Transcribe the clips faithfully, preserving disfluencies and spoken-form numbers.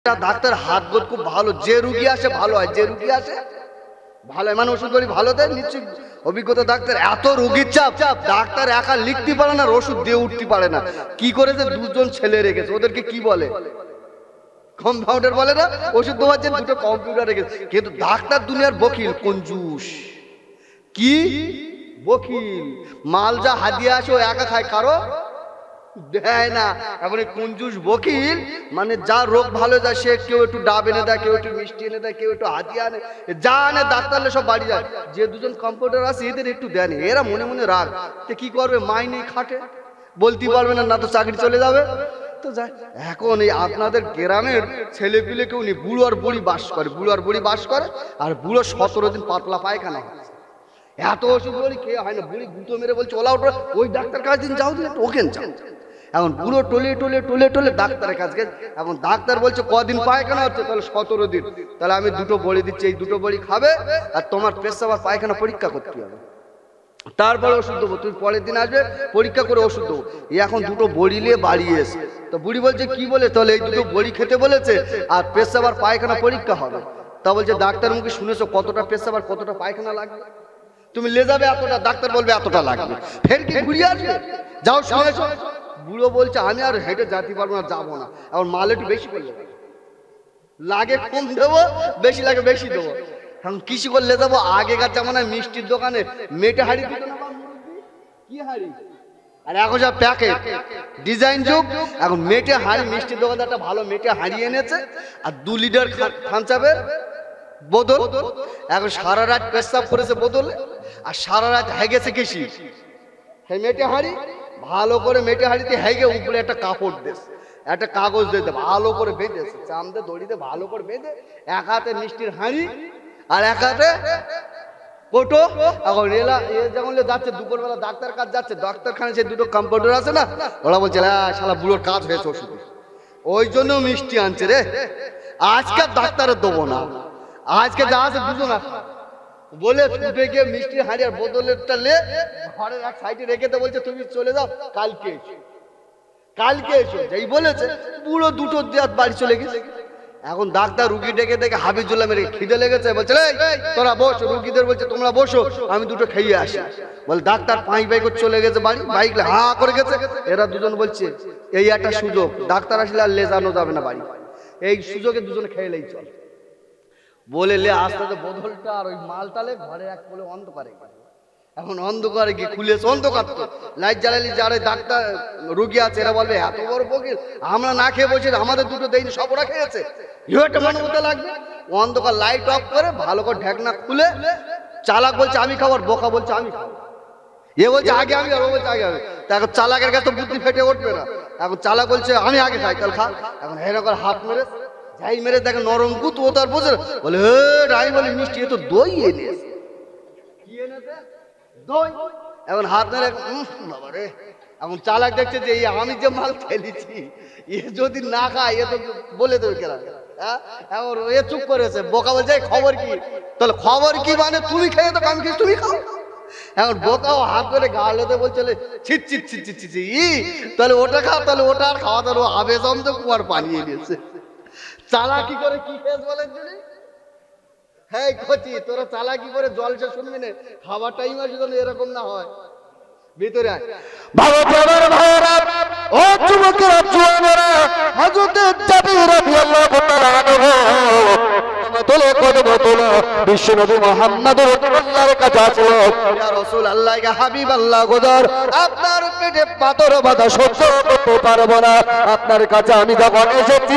Doctor হাত গোদ খুব ভালো, যে রুগী আসে ভালো হয়, যে রুগী আসে ভালো হয়, মানে ওষুধ বড়ি ভালো দেয় নিশ্চয়ই অভিজ্ঞতা ডাক্তার। এত রোগীর চাপ, ডাক্তার একা লিখতে পারে না, ওষুধ দিয়ে উঠতে পারে না। কি করেছে, দুজন ছেলে রেখেছে, ওদেরকে কি বলে, কম্পাউন্ডার বলে না, ওষুধ দেওয়ার জন্য দুটো কম্পিউটার রেখেছে। কিন্তু ডাক্তার দুনিয়ার বকিল, কঞ্জুস, কি বকিল, মাল যা হাদিয়া আসে ও একা খায়, কারো দেয় না। এখন কঞ্জুস বকিল মানে যা রোগ ভালো যায় সে কেউ একটু ডাব এনে দেয়, কেউ একটু মিষ্টি এনে দেয়, কেউ একটু হাদিয়া আনে, যা আনে ডাক্তারলে সব বাড়ি যায়। যে দুজন কম্পাউন্ডার আছে এদের একটু দেয়নি, এরা মনে মনে রাগ, কি করবে, মাইনে খাটে, বলতে পারবে না, না তো চাকরি চলে যাবে। তো যায় এখন এই আপনাদের গ্রামের ছেলে পিলে কেউ নেই, বুড়ো আর বুড়ি বাস করে, বুড়ো আর বুড়ি বাস করে, আর বুড়ো সতেরো দিন পাতলা পায়খানা হয়, এত ওষুধ বলি খেয়ে হয় না। বুড়ি গুঁতো মেরে বলছে ওলা ওটা ওই ডাক্তার কাছ দিন যাও, দিন ওকেন যাও। এখন বুড়ো টলে টলে টলে টলে ডাক্তারের কাছে, এখন ডাক্তার বলছে কদিন পায়খানা হচ্ছে, তাহলে সতেরো দিন, তাহলে আমি দুটো বড়ি দিচ্ছি, এই দুটো বড়ি খাবে আর তোমার পেশাব আর পায়খানা পরীক্ষা করতে হবে, তারপরে ওষুধ দেবো, তুমি পরের দিন আসবে পরীক্ষা করে ওষুধ দেবো। এই এখন দুটো বড়ি নিয়ে বাড়ি এসে তো বুড়ি বলছে কি বলে, তাহলে এই দুটো বড়ি খেতে বলেছে আর পেশাব আর পায়খানা পরীক্ষা হবে। তা বলছে ডাক্তার মুখে শুনেছো কতটা পেশাব আর কতটা পায়খানা লাগবে, তুমি লে যাবে এতটা, ডাক্তার বলবে এতটা লাগবে, ফের কি ঘুরিয়ে আসবে, যাও শুনেছো। বুড়ো বলছে আমি আর হেঁটে যেতে পারবো না, যাবো না, এখন মাল একটু বেশি করলে লাগে, কম দেবো, বেশি লাগে বেশি দেবো। এখন কৃষি করলে যাবো, আগেকার জামানায় মিষ্টির দোকানে মেটে হাড়ি দিত না, কি হাড়ি, আর এখন সব প্যাকেট ডিজাইন যুগ, এখন মেটে হাড়ি, মিষ্টির দোকানে একটা ভালো মেটে হাড়ি এনেছে আর দু লিটার খাঞ্চাবের বোতল, এখন সারা রাত পেশাব করেছে বোতলে আর সারা রাত হেগেছে কৃষি, সেই মেটে হাড়ি ভালো করে মেটে হাড়িতে হেগে উপরে একটা কাপড় দিয়েছে, একটা কাগজ দিতে ভালো করে বেঁধেছে, চামড়ে দড়িতে ভালো করে বেঁধে, এক হাতে মিষ্টির হাঁড়ি আর এক হাতে কোটো। এখন রেলা যখন যাচ্ছে দুপুরবেলা ডাক্তার কাজ যাচ্ছে, ডাক্তারখানে সে দুটো কম্পাউন্ডার আছে না, ওরা বলছে শালা বুড়োর কাজ হয়েছে ওষুধ, ওই জন্য মিষ্টি আনছে রে, আজকে ডাক্তারের দেবো না, আজকে যা আছে দুজন আছে বলে ছুটে গিয়ে মিষ্টির হাঁড়ি আর বোতলেরটা লে ঘরের এক সাইডে রেখে তো বলছে তুমি চলে যাও, কালকে এসো, কালকে এসো, যেই বলেছে পুরো দুটো দেওয়ার বাড়ি চলে গেছে। এখন ডাক্তার রুগী ডেকে ডেকে হাবিজুল্লাহ মেরে খিদে লেগেছে, বলছে তোরা বসো, রুগীদের বলছে তোমরা বসো আমি দুটো খেয়ে আসি। বলে ডাক্তার পাঁচ বাইক চলে গেছে বাড়ি, বাইক হা করে গেছে, এরা দুজন বলছে এই একটা সুযোগ, ডাক্তার আসলে আর লে জানো যাবে না বাড়ি, এই সুযোগে দুজন খেয়েলেই চল বলে লে আস্তে আস্তে বোতলটা আর ওই মালটালে ঘরে এক বলে অন্ধকারে, এখন অন্ধকারে গিয়ে খুলেছে, অন্ধকার তো লাইট জ্বালালি, যারা ডাক্তার রুগী আছে এরা বলবে এত বড় বকিল, আমরা না খেয়ে বসে আমাদের দুটো দেয়নি, সব ওরা খেয়েছে, ইউ একটা মানবতা লাগবে। অন্ধকার লাইট অফ করে ভালো করে ঢাকনা খুলে, চালাক বলছে আমি খাবার, বোকা বলছে আমি খাবো, এ বলছে আগে আমি, আর ও বলছে আগে আমি। তা এখন চালাকের কাছে তো বুদ্ধি ফেটে উঠবে না, এখন চালাক বলছে আমি আগে খাই, তাহলে খা। এখন হেরা করে হাত মেরে যাই মেরে দেখে নরম কুত, ও তার বোঝে বলে হে রাই বলে মিষ্টি, এ তো দই এনেছে, কি এনেছে দই। এখন হাত মেরে বাবা রে, এখন চালাক দেখছে যে আমি যে মাল খেলেছি এ যদি না খায় এ তো বলে দেবে কেনা, হ্যাঁ এখন এ চুপ করেছে, বোকা বলছে খবর কি, তাহলে খবর কি মানে তুমি খেয়ে তো আমি খেয়ে তুমি খাও। এখন বোকাও হাত ধরে গালেতে বলছে ছিট ছিট ছিট ছিট ছিট, ই তাহলে ওটা খাও, তাহলে ওটা আর খাওয়া, তাহলে আবেদন তো কুয়ার পানিয়ে দিয়েছে। চালাকি করে কি খেয়েছ বলেন যদি, হ্যাঁ কচি তোরা চালাকি করে জলসা শুনবি না, খাবার টাইম আসে যেন এরকম না হয়। ভিতরে আয় ভালো প্রাণের ভাইরা, ও যুবকেরা জওয়ানেরা, হযরত জাবির রাদিয়াল্লাহু তাআলা আনহু তোলে কদম তোলে বিশ্বনবী মুহাম্মদ রাসূলুল্লাহর কাছে আসলো, ইয়া রাসূলুল্লাহ ইয়া হাবিবাল্লাহ, গোদর আপনার পেটে পাথর বাঁধা সহ্য করতে পারবো না, আপনার কাছে আমি যখন এসেছি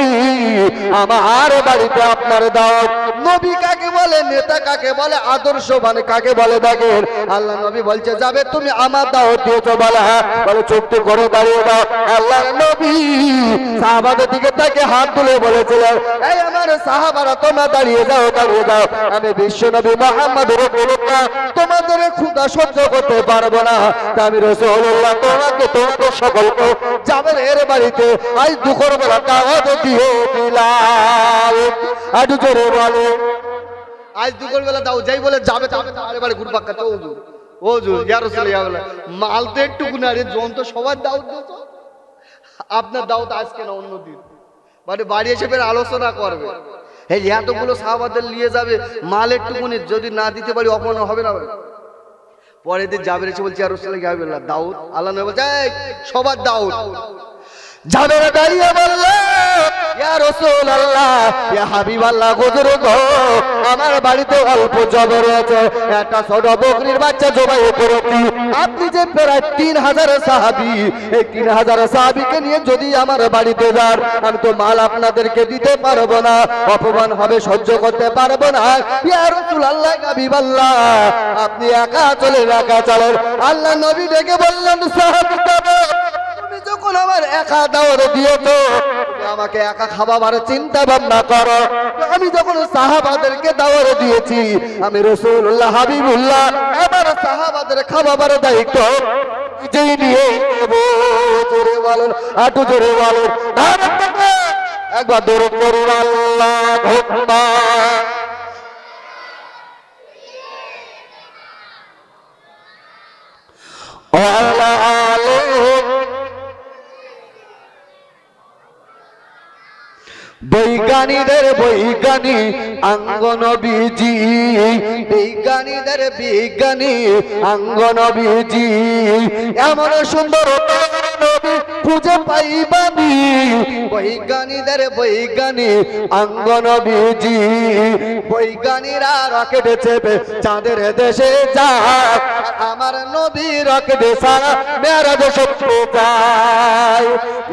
আমার বাড়িতে আপনার দাওয়াত। নবী কাকে বলে, নেতা কাকে বলে, আদর্শবান কাকে বলে দেখেন, আল্লাহ নবী বলছে যাবে তুমি আমার দাওয়াত দিয়েছো, বলে হ্যাঁ, বলে চুক্তি করে দাঁড়িয়ে দাও। আল্লাহর নবী সাহাবাদের দিকে তাকে হাত তুলে বলেছিলেন এই আমার সাহাবারা তোমরা দাঁড়িয়ে যাও, দাঁড়িয়ে যাও, আমি বিশ্বনবী মুহাম্মদ রাসূলুল্লাহ তোমাদের ক্ষুধা সহ্য করতে পারবো না, আমি রাসূলুল্লাহ তোমাকে তোমাদের সকলকে যাবেন এর বাড়িতে আজ দুপুর বেলা দাওয়াত দিয়ে দিলাম। আজ জোরে বলে আজ দুপুর বেলা দাও, যাই বলে যাবে যাবে আরে বাড়ি ঘুরপাক খাচ্ছে, ও জোর ও জোর ইয়া রাসূলুল্লাহ, মাল তো একটু গুনারে জন তো সবার দাওয়াত দিত, আপনার দাওয়াত আজকে না অন্য দিন, মানে বাড়ি এসে ফের আলোচনা করবে। এই এতগুলো সাহাবাদের নিয়ে যাবে, মালের টুকুনি যদি না দিতে পারি অপমান হবে না? পরের দিন জাবের এসে বলছে, ইয়া রাসূলুল্লাহ ইয়া হাবিবাল্লাহ, দাউদ। আল্লাহ নবী বলছে, এই সবার দাউদ। জাবের দাঁড়িয়ে বলল, ইয়া রাসূলুল্লাহ ইয়া হাবিবাল্লাহ, হুজুর গো, আমার বাড়িতে অল্প জমি রয়েছে, একটা ছোট বকরির বাচ্চা জবাই করেছি। আপনি যে প্রায় তিন হাজার সাহাবী, এই তিন হাজার সাহাবীকে নিয়ে যদি আমার বাড়িতে যান, আমি তো মাল আপনাদেরকে দিতে পারবো না, অপমান হবে, সহ্য করতে পারবো না। ইয়া রাসূলুল্লাহ ইয়া হাবিবাল্লাহ, আপনি একা চলেন, একা চলেন। আল্লাহ নবী ডেকে বললেন, সাহাবীরা, যখন আমার একা দাওয়াত দিয়েছো, আমাকে একা খাবার চিন্তা ভাবনা করো। আমি যখন সাহাবাদেরকে দাওয়াত দিয়েছি, আমি রাসূলুল্লাহ হাবিবুল্লাহ, আমার সাহাবাদের খাবার দায়িত্ব নিজেই নিয়ে নেব। জোরে বলেন, আটু জোরে বলেন, একবার দরুদ পড়ুন আল্লাহুম্মা। বৈজ্ঞানিকদের বৈজ্ঞানিক আঙ্গনবীজি, বিজ্ঞানীদের বিজ্ঞানী আঙ্গনবীজি, এমন সুন্দর নবী খুঁজে পাইবানি। বৈজ্ঞানীদের বৈজ্ঞানিক আঙ্গনবীজি, বৈজ্ঞানীরা রকেট চেপে চাঁদের দেশে যায়, আমার নবী রকেট সারা মেরাজ সত্যি যায়।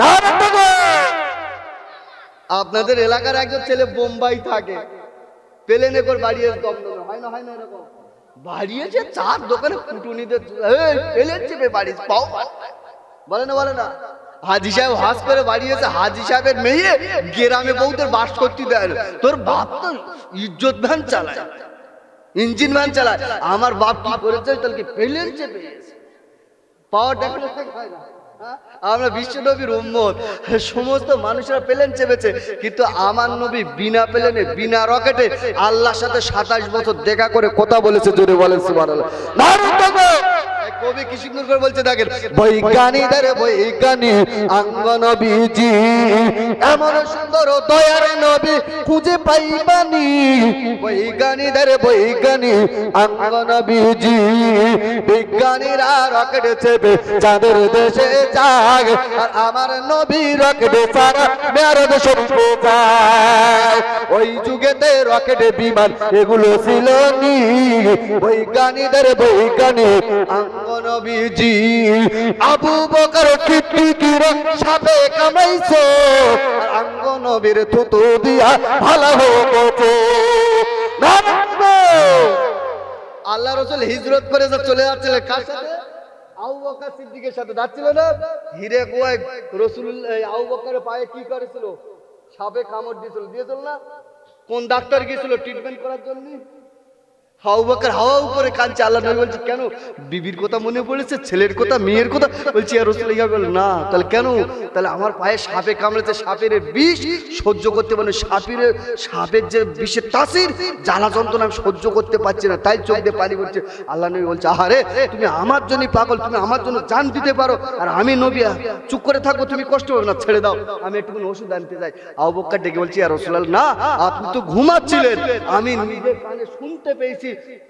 আপনাদের এলাকার একজন ছেলে বোম্বাই থাকে, প্লেনে করে বাড়ি এসে দমদমে, হয় না হয় না এরকম বাড়িয়েছে, চার দোকানে কুটুনিদের প্লেন চেপে বাড়ি পাও, বলে না বলে না। হাজি সাহেব হাস করে বাড়িয়েছে, হাজি সাহেবের মেয়ে গ্রামে বউদের বাস করতে দেয় না। তোর বাপ তো ইজ্জত ভ্যান চালায়, ইঞ্জিন ভ্যান চালায়, আমার বাপ কি করেছে, তাহলে প্লেন চেপে পাওয়ার টেকনোলজি হয় না। আমরা বিশ্ব নবীর উম্মত, সমস্ত মানুষরা প্লেন চেপেছে, কিন্তু আমার নবী বিনা প্লেনে বিনা রকেটে আল্লাহর সাথে সাতাশ বছর দেখা করে কথা বলেছে। জোরে বলেন সুবহানাল্লাহ। কবি কি সুন্দর করে বলছে দেখেন, বৈজ্ঞানিকদের বৈজ্ঞানিক আঙ্গনবীজি, এমন সুন্দর দয়ার নবী খুঁজে পাইবানি। বৈজ্ঞানিকদের বৈজ্ঞানিক আঙ্গনবীজি, বিজ্ঞানীরা রকেট চেপে চাঁদের দেশে যায়, আর আমার নবী রকেট ছাড়া মেরাজ সত্যি যায়। ওই যুগেতে রকেট বিমান এগুলো ছিল নি। বৈজ্ঞানিকদের বৈজ্ঞানিক আঙ্গনবীজি, আবু বকর সিদ্দিকের সাথে কামাইছে, আঙ্গনবীর থুতু দিয়া ভালো হয়েছে। আল্লাহ রাসূল হিজরত করে চলে যাচ্ছিলেন কার সাথে? আবু বকর সিদ্দিকের সাথে যাচ্ছিল না, হিরে কুয়ায় রাসূলুল্লাহ আবু বকরের পায়ে কি করেছিল? সাপে কামড় দিয়েছিল, দিয়েছিল না? কোন ডাক্তার গিয়েছিল ট্রিটমেন্ট করার জন্য? আবু বকর হাওয়া উপরে কাঁদছে। আল্লাহ নবী বলছে, কেন? বিবির কথা মনে পড়েছে, ছেলের কথা, মেয়ের কথা? বলছি ইয়া রাসূলুল্লাহ, বল না। তাহলে কেন? তাহলে আমার পায়ে সাপে কামড়েছে, সাপের বিষ সহ্য করতে পারে, সাপের সাপের যে বিষের তাসির জ্বালা যন্ত্রণা আমি সহ্য করতে পারছি না, তাই চোখ দিয়ে পানি পড়ছে। আল্লাহ নবী বলছে, আহারে তুমি আমার জন্যই পাগল, তুমি আমার জন্য জান দিতে পারো, আর আমি নবী চুপ করে থাকবো, তুমি কষ্ট হবে না, ছেড়ে দাও, আমি একটুখানি ওষুধ আনতে যাই। আবু বকর ডেকে বলছি, ইয়া রাসূলুল্লাহ, না, আপনি তো ঘুমাচ্ছিলেন, আমি নিজের কানে শুনতে পেয়েছি,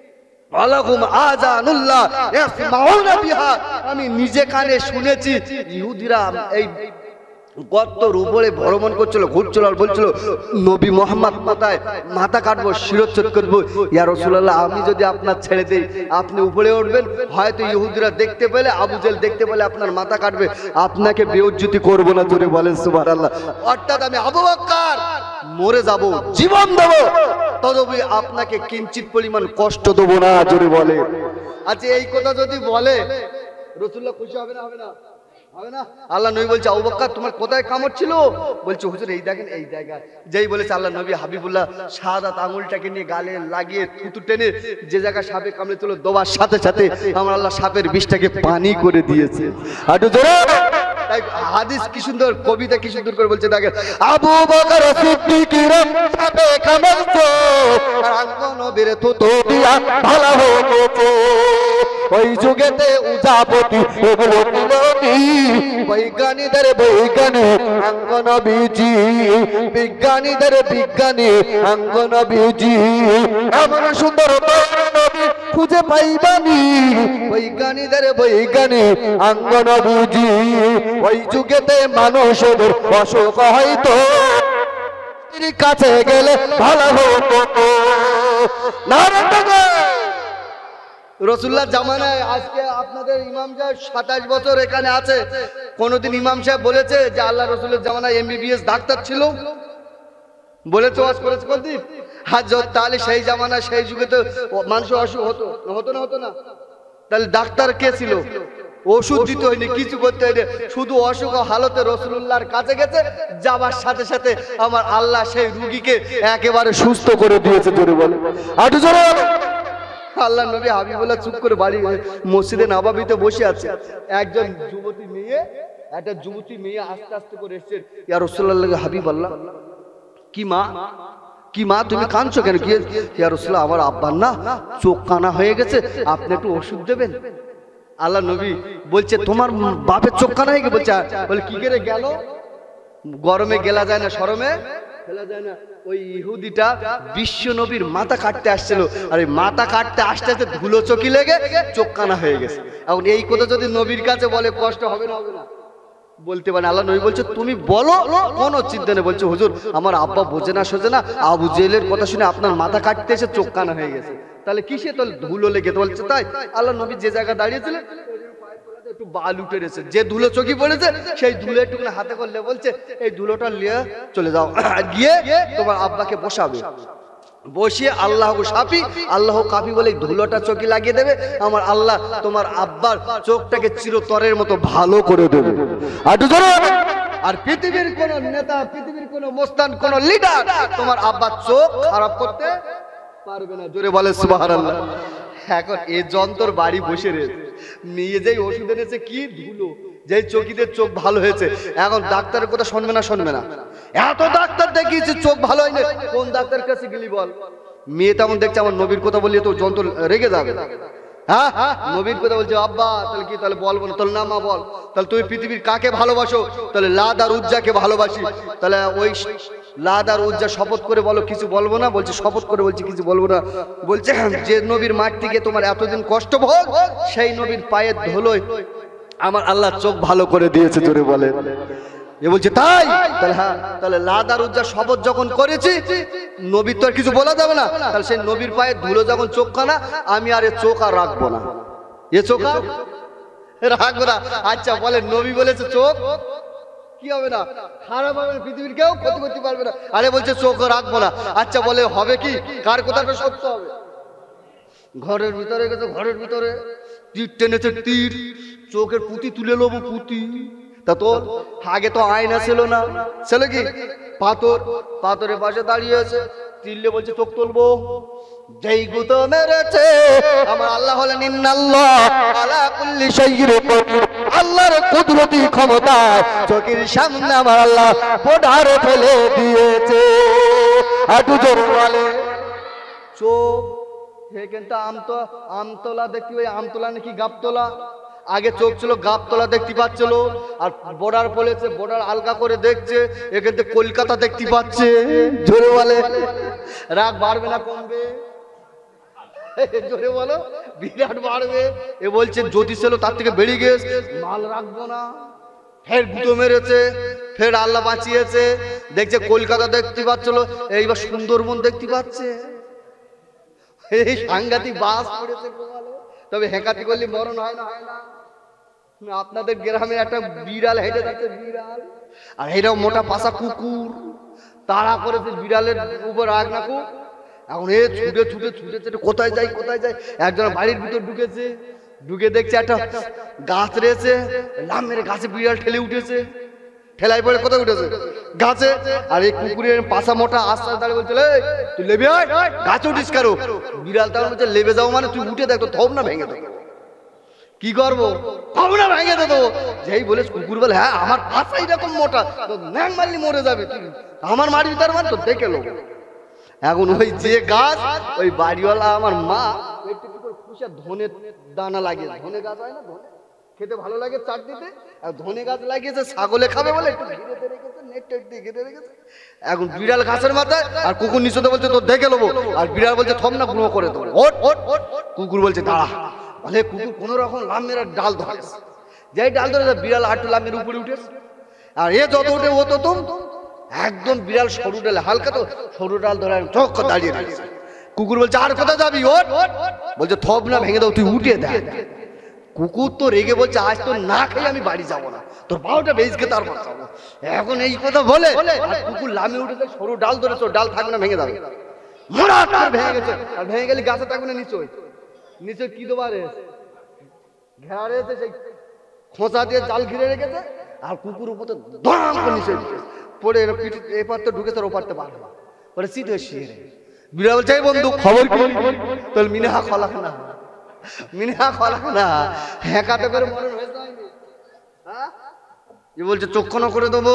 আমি নিজে কানে শুনেছি ইহুদিরা এই গর্তর উপরে ভ্রমণ করছিল, ঘুরছিল, আর বলছিল নবী মোহাম্মদ কোথায়, মাথা কাটবো, শিরোচ্ছেদ করবো। ইয়া রাসূলুল্লাহ, আমি যদি আপনার ছেড়ে দেই, আপনি উপরে উঠবেন, হয়তো ইহুদিরা দেখতে পেলে, আবু জেল দেখতে পেলে আপনার মাথা কাটবে, আপনাকে বেইজ্জতি করবো না। জোরে বলেন সুবহানাল্লাহ। অর্থাৎ আমি আবু বকর মরে যাব, জীবন দেব, তবে আপনাকে কিঞ্চিত পরিমাণ কষ্ট দেবো না। জোরে বলে। আচ্ছা, এই কথা যদি বলে রাসূলুল্লাহ খুশি হবে না? হবে না? হবে না? আল্লাহ নবী বলছে, আবু বকর তোমার কোথায় কামড় ছিল? বলছে, হুজুর এই দেখেন, এই জায়গায়। যেই বলেছে আল্লাহ নবী হাবিবুল্লাহ শাহাদাত আঙুলটাকে নিয়ে গালে লাগিয়ে থুতু টেনে যে জায়গায় সাপে কামড়েছিল, দোবার সাথে সাথে আমার আল্লাহ সাপের বিষটাকে পানি করে দিয়েছে। একটু জোরে। তাই হাদিস কি সুন্দর, কবিতা কি সুন্দর করে বলছে দেখেন, আবু বকর সিদ্দিকের সাপে কামড়েছে, আর আঙ্গনবীর থুতু দিয়া ভালো হয়েছে। ওই যুগেতে উজাপতি এগুলো মিলনি বৈজ্ঞানিকদের বৈজ্ঞানিক অঙ্গনবীজি বিজ্ঞানীদের বিজ্ঞানী অঙ্গনবীজি এমন সুন্দর নবী খুঁজে পাইবানি বৈজ্ঞানীদের বৈজ্ঞানিক অঙ্গনবীজি ওই যুগেতে মানুষের অসুখ হয়তো কাছে গেলে ভালো হতো রসুল্লাহ জামানায় আজকে আপনাদের ইমাম সাহেব সাতাশ বছর এখানে আছে, কোনদিন ইমাম সাহেব বলেছে যে আল্লাহ রসুলের জামানায় এমবিবিএস ডাক্তার ছিল? বলেছে, ওয়াজ করেছে কোনদিন? হাজত তাহলে সেই জামানায় সেই যুগে তো মানুষের অসুখ হতো হতো না হতো না? তাহলে ডাক্তার কে ছিল? ওষুধ দিতে হয়নি, কিছু করতে হয়নি, শুধু অসুখ হালতে রসুল্লাহর কাছে গেছে, যাবার সাথে সাথে আমার আল্লাহ সেই রুগীকে একেবারে সুস্থ করে দিয়েছে। জোরে বলে, আটু জোরে বলে। আল্লাহ নবী হাবিবুল্লাহ চুপ করে বাড়ি মসজিদে নববীতে বসে আছে, একজন যুবতী মেয়ে একটা যুবতী মেয়ে আস্তে আস্তে করে এসছে, ইয়া রাসূলুল্লাহ হাবিবাল্লাহ, কি মা কি মা তুমি কাঁদছো কেন? কি ইয়া রাসূলুল্লাহ, আমার আব্বার না চোখ কানা হয়ে গেছে, আপনি একটু ওষুধ দেবেন। আল্লাহ নবী বলছে, তোমার বাপের চোখ কানা হয়ে গেছে? বলছে, বলে কি করে গেল? গরমে গেলা যায় না, শরমে ফেলা যায় না। ওই ইহুদিটা বিশ্ব নবীর মাথা কাটতে আসছিল, আর এই মাথা কাটতে আসতে আসতে ধুলো চকি লেগে চোখ কানা হয়ে গেছে। এখন এই কথা যদি নবীর কাছে বলে কষ্ট হবে না হবে না? বলতে পারে। আল্লাহ নবী বলছে, তুমি বলো, কোনো চিন্তা নেই। বলছে, হুজুর আমার আব্বা বোঝে না সোজে না, আবু জেলের কথা শুনে আপনার মাথা কাটতে এসে চোখ কানা হয়ে গেছে। তাহলে কিসে? তাহলে ধুলো লেগে। বলছে তাই? আল্লাহ নবী যে জায়গায় দাঁড়িয়েছিলেন একটু বালু টেরেছে, যে ধুলো চকি পড়েছে সেই ধুলো একটু হাতে করলে বলছে, এই ধুলোটা নিয়ে চলে যাও, গিয়ে তোমার আব্বাকে বসাবে, বসিয়ে আল্লাহ সাফি আল্লাহ কাফি বলে ধুলোটা চোখে লাগিয়ে দেবে, আমার আল্লাহ তোমার আব্বার চোখটাকে চিরতরের মতো ভালো করে দেবে। আর পৃথিবীর কোন নেতা, পৃথিবীর কোন মোস্তান, কোন লিডার তোমার আব্বার চোখ খারাপ করতে পারবে না। জোরে বলে সুবহানাল্লাহ। এখন এই যন্ত্র বাড়ি বসে রয়েছে, মেয়ে যেই ওষুধ এনেছে কি ধুলো, যেই চকিদের চোখ ভালো হয়েছে, এখন ডাক্তারের কথা শুনবে না শুনবে না? এত ডাক্তার দেখিয়েছে চোখ ভালো হয়নি, কোন ডাক্তার কাছে গেলি বল? মেয়ে তেমন দেখছে আমার নবীর কথা বললে তো যন্ত্র রেগে যাবে। হ্যাঁ নবীর কথা বলছে, আব্বা তাহলে কি? তাহলে বলবো না। তাহলে না মা বল, তাহলে তুমি পৃথিবীর কাকে ভালোবাসো? তাহলে লাদ আর উজ্জাকে ভালোবাসি। তাহলে ওই লাদ আর উজ্জা শপথ করে বলো, কিছু বলবো না। বলছে শপথ করে বলছি কিছু বলবো না। বলছে যে নবীর মাঠ থেকে তোমার এতদিন কষ্ট ভোগ, সেই নবীর পায়ের ধুলোয় আমার আল্লাহ চোখ ভালো করে দিয়েছে। জোরে বলে। এ বলছে তাই? তাহলে হ্যাঁ, তাহলে লাদ আর উজ্জা শপথ যখন করেছি, নবীর তো আর কিছু বলা যাবে না, তাহলে সেই নবীর পায়ের ধুলো যখন চোখ কানা, আমি আর এ চোখ আর রাখবো না, এ চোখ আর রাখবো না। আচ্ছা বলে, নবী বলেছে চোখ কি হবে না, খারাপ হবে না, পৃথিবীর কেউ ক্ষতি করতে পারবে না। আরে বলছে চোখ রাখবো না। আচ্ছা বলে হবে কি? কার কথাটা সত্য হবে? ঘরের ভিতরে গেছে, ঘরের ভিতরে তীর টেনেছে, তীর চোখের পুঁতি তুলে নেবো, পুঁতি। তা তো আগে তো আয়না ছিল না, ছিল কি পাথর, পাথরের পাশে দাঁড়িয়ে আছে, তিল্লে বলছে চোখ তুলবো। যেই গুতো মেরেছে আমার আল্লাহ হলেন ইন্নাল্লাহ আলা কুল্লি শাইইন কদির, আল্লাহর কুদরতি ক্ষমতা চোখের সামনে আমার আল্লাহ বোঝারে ফেলে দিয়েছে। আটু জোর বলে চোখ হে কিন্তু আমতো আমতলা দেখতে পাই, আমতলা নাকি গাবতলা? আগে চোখ ছিল গাবতলা দেখতে পাচ্ছিল, আর বর্ডার বলেছে বর্ডার আলগা করে দেখছে, এখান থেকে কলকাতা দেখতে পাচ্ছে। জোরে বলে রাগ বাড়বে না কমবে? জোরে বলো, বিরাট বাড়বে। এ বলছে জ্যোতিষ ছিল তার থেকে বেরিয়ে গেছে, মাল রাখবো না। ফের গুঁতো মেরেছে, ফের আল্লাহ বাঁচিয়েছে, দেখছে কলকাতা দেখতে পাচ্ছিল, এইবার সুন্দরবন দেখতে পাচ্ছে। এই সাংঘাতিক বাস পড়েছে। তবে হেঁকাতি করলে মরণ হয় না? হয় না? আপনাদের গ্রামে একটা বিড়াল হেঁটে যাচ্ছে, বিড়াল, আর এটাও মোটা পাশা কুকুর, তাড়া করেছে বিড়ালের উপর রাগ না খুব। এখন এ ছুটে ছুটে ছুটে ছুটে কোথায় যায় কোথায় যায়, একজন বাড়ির ভিতর ঢুকেছে, ঢুকে দেখছে একটা গাছ রয়েছে, লাম মেরে গাছে বিড়াল ঠেলে উঠেছে, ঠেলায় পড়ে কোথায় উঠেছে? গাছে। আর এই কুকুরের পাশা মোটা আস্তে দাঁড়িয়ে বলছিল, তুই লেবে আয়, গাছে উঠিস কারো? বিড়াল তার বলছে, লেবে যাও মানে তুই উঠে দেখ, তো থব না ভেঙে দেবো। কি করবো? থব না ভেঙে দেবো। যেই বলে কুকুর বলে, হ্যাঁ আমার পাশা এরকম মোটা, তো ন্যাং মারলি মরে যাবে, তুই আমার মারবি তার মানে? তো দেখে লো। এখন ওই যে গাছ, ওই বাড়িওয়ালা আমার মা পুষে ধনে দানা লাগিয়ে, ধনে গাছ হয় না, ধনে খেতে ভালো লাগে চাটনিতে, আর ধনে গাছ লাগিয়েছে ছাগলে খাবে বলে একটু ঘিরেতে রেখেছে, নেট টেট দিয়ে ঘিরে রেখেছে। এখন বিড়াল গাছের মাথায় আর কুকুর নিচতে বলছে তোর দেখে নেবো, আর বিড়াল বলছে থম না গুঁড়ো করে দেবো, ওট ওট ওট। কুকুর বলছে দাঁড়া, বলে কুকুর কোনো রকম লাম মেরা ডাল ধরেছে, যেই ডাল ধরেছে বিড়াল আটটু লামের উপরে উঠেছে, আর এ যত উঠে ও তো তুম একদম বিড়াল সরু ডালে, হালকা তো সরু ডাল ধরে চোখ দাঁড়িয়ে রয়েছে। কুকুর বলছে আর কোথায় যাবি, ওট বলছে থব না ভেঙে দাও, তুই উঠে দেখ। কুকুর তো রেগে বলছে আজ তো না খেয়ে আমি বাড়ি যাবো না, তোর বারোটা বেজকে তারপর যাবো। এখন এই কথা বলে কুকুর লামে উঠেছে, সরু ডাল ধরেছে, ডাল থাকবে না ভেঙে যাবে, মোড়াট করে ভেঙে গেছে। আর ভেঙে গেলে গাছে থাকবে না, নিচে নিচে কি দেবার ঘেরা রয়েছে, সেই খোঁচা দিয়ে জাল ঘিরে রেখেছে, আর কুকুর উপর ধরাম করে নিচে পড়ে এপার তো ঢুকেছে আর ওপারতে পারবে পরে সিধে শিয়ে রে। বিড়াল বলছে এই বন্ধু খবর কি, তোর মিনাহা খলাক না, মিনাহা খলাক না, হ্যাঁকাতে করে মরণ হয়েছে হ্যাঁ, এ বলছে চক্ষু করে দেবো।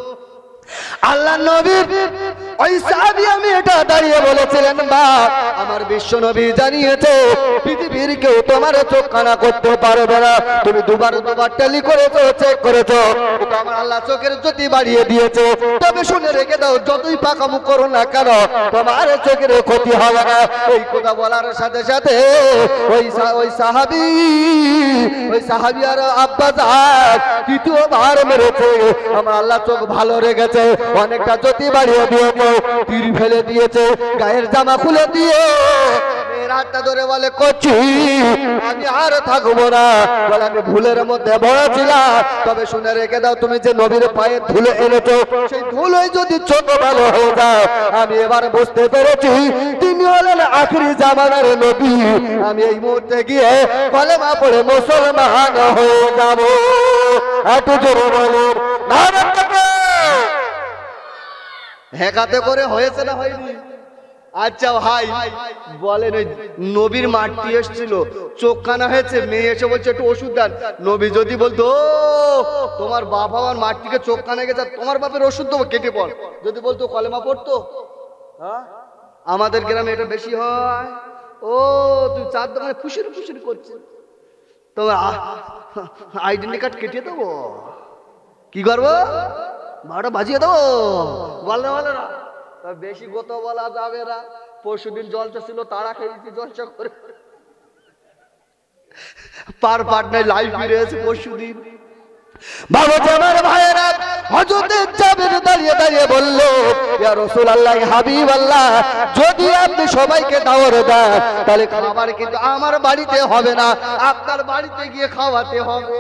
আল্লাহ নবীর ওই সাহাবী আমি এটা দাঁড়িয়ে বলেছিলেন বা আমার বিশ্ব নবী জানিয়েছে পৃথিবীর কেউ তোমার চোখ কানা করতে পারবে না। তুমি দুবার দুবার টেলি করেছো, চেক করেছো, কিন্তু আমার আল্লাহ চোখের জ্যোতি বাড়িয়ে দিয়েছে। তবে শুনে রেখে দাও, যতই পাকামু করো না কেন তোমার চোখের ক্ষতি হবে না। এই কথা বলার সাথে সাথে ওই ওই সাহাবী ওই সাহাবী আর আব্বা জান তৃতীয়বার মেরেছে। আমার আল্লাহ চোখ ভালো রেখেছে, অনেকটা জ্যোতি বাড়িয়ে দিয়েছে, তীর ফেলে দিয়েছে, গায়ের জামা খুলে দিয়ে রাতটা ধরে বলে করছি আমি আর থাকবো না, বলে আমি ভুলের মধ্যে বড় ছিলাম। তবে শুনে রেখে দাও, তুমি যে নবীর পায়ে ধুলে এনেছো, সেই ধুলোই যদি ছোট ভালো হয়ে যায়, আমি এবার বুঝতে পেরেছি তিনি হলেন আখিরি জামানার নবী। আমি এই মুহূর্তে গিয়ে কলেমা পড়ে মুসলমান হয়ে যাবো। এত জোরে বলুন নারে তাকবীর। হেকাতে করে হয়েছে না হয়নি? আচ্ছা ভাই বলেন, ওই নবীর মাটি এসেছিল, চোখ কানা হয়েছে, মেয়ে এসে বলছে একটু ওষুধ দেন। নবী যদি বলতো তোমার বাপ আমার মাটিকে চোখ কানা গেছে, তোমার বাপের ওষুধ দেবো কেটে পড়, যদি বলতো কলেমা পড়তো? হ্যাঁ, আমাদের গ্রামে এটা বেশি হয়। ও তুই চার দোকানে ফুসির ফুসির করছিস, তোমার আইডেন্টি কার্ড কেটে দেবো, কি করবো, বারোটা বাজিয়ে দেবো, বল না বলে না। বেশি গত বলা যাবে না। পরশু দিন জলসা ছিল, তারা খেয়েছি জলসা করে, পার পাটনায় লাইভ ফিরে এসে পরশু দিন। বাবা আমার ভাইয়েরা হযরত জাবের দাঁড়িয়ে দাঁড়িয়ে বলল, ইয়া রাসূলুল্লাহ হাবিবাল্লাহ, যদি আপনি সবাইকে দাওয়াত দেন তাহলে খাবার কিন্তু আমার বাড়িতে হবে না, আপনার বাড়িতে গিয়ে খাওয়াতে হবে।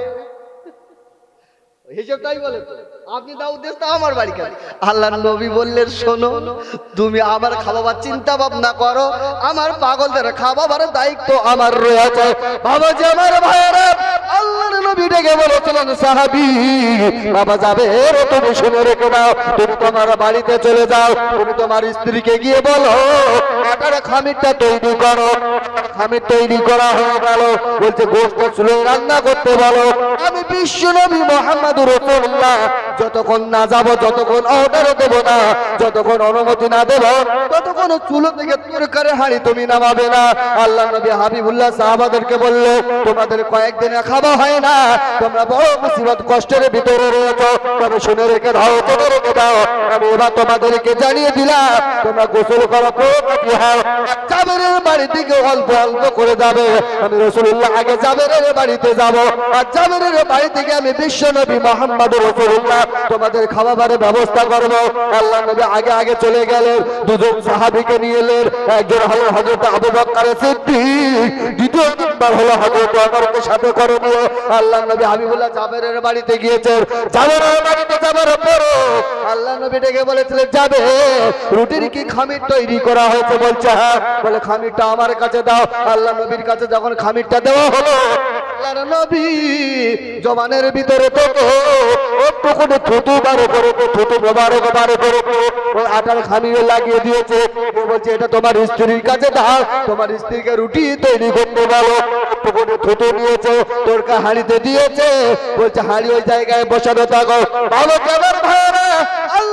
হিসাবটাই বলে তো, আপনি দাও দেশ তা আমার বাড়ি কেন? আল্লাহর নবী বললেন শোনো, তুমি আমার খাওয়াবার চিন্তা ভাবনা করো, আমার পাগলদের খাওয়াবার দায়িত্ব আমার রয়েছে। বাবাজি আমার ভাইয়েরা, আল্লাহর নবী ডেকে বলেছিলেন সাহাবী বাবা যাবে, তুমি শুনে রেখে দাও, তুমি তোমার বাড়িতে চলে যাও, তুমি তোমার স্ত্রীকে গিয়ে বলো আটার খামিরটা তৈরি করো। খামির তৈরি করা হয়ে গেল, বলছে গোশত চুলে রান্না করতে বলো। আমি বিশ্ব নবী মুহাম্মদ রাসূলুল্লাহ যতক্ষণ না যাব, যতক্ষণ অর্ডার দেব না, যতক্ষণ অনুমতি না দেব, ততক্ষণ চুলো থেকে তরকারি হাঁড়ি তুমি নামাবে না। আল্লাহ নবী হাবিবুল্লাহ সাহাবাদেরকে বললো তোমাদের কয়েকদিনে খাওয়া হয় না, তোমরা বড় মুসিবত কষ্টের ভিতরে রয়েছো, তবে শুনে রেখে দাও, শুনে রেখে দাও, আমি এবার তোমাদেরকে জানিয়ে দিলাম, তোমরা গোসল করো, কি হয় জাবেরের বাড়ি থেকে অল্প অল্প করে যাবে। আমি রাসূলুল্লাহ আগে জাবেরের বাড়িতে যাব, আর জাবেরের বাড়ি থেকে আমি বিশ্ব নবী মুহাম্মদ রাসূলুল্লাহ তোমাদের খাবারের ব্যবস্থা করব। আল্লাহ নবী আগে আগে চলে গেলেন, দুজন সাহাবীকে নিয়ে এলেন, একজন হলো হযরত আবু বকর সিদ্দিক, দ্বিতীয় নম্বর হলো হযরত ওমরকে সাথে করে নিয়ে আল্লাহ নবী হাবিবুল্লাহ জাবেরের বাড়িতে গিয়েছেন। জাবেরের বাড়িতে যাবার পর আল্লাহ নবী ডেকে বলেছিলেন যাবে রুটির কি খামির তৈরি করা হয়েছে? বলছে হ্যাঁ। বলে খামিরটা আমার কাছে দাও। আল্লাহ নবীর কাছে যখন খামিরটা দেওয়া হলো, আল্লাহর নবী জবানের ভিতরে তো একটুখানি থুতু বারো করে থুতু বারো বারো করে ওই আটার খামিরে লাগিয়ে দিয়েছে। বলছে এটা তোমার স্ত্রীর কাছে দাও, তোমার স্ত্রীকে রুটি তৈরি করতে বলো। একটুখানি থুতু নিয়েছে, তোরকা হাঁড়িতে দিয়েছে, বলছে হাঁড়ি ওই জায়গায় বসানো থাকো। ভালো কেমন ভাইরা, আল্লাহর নবী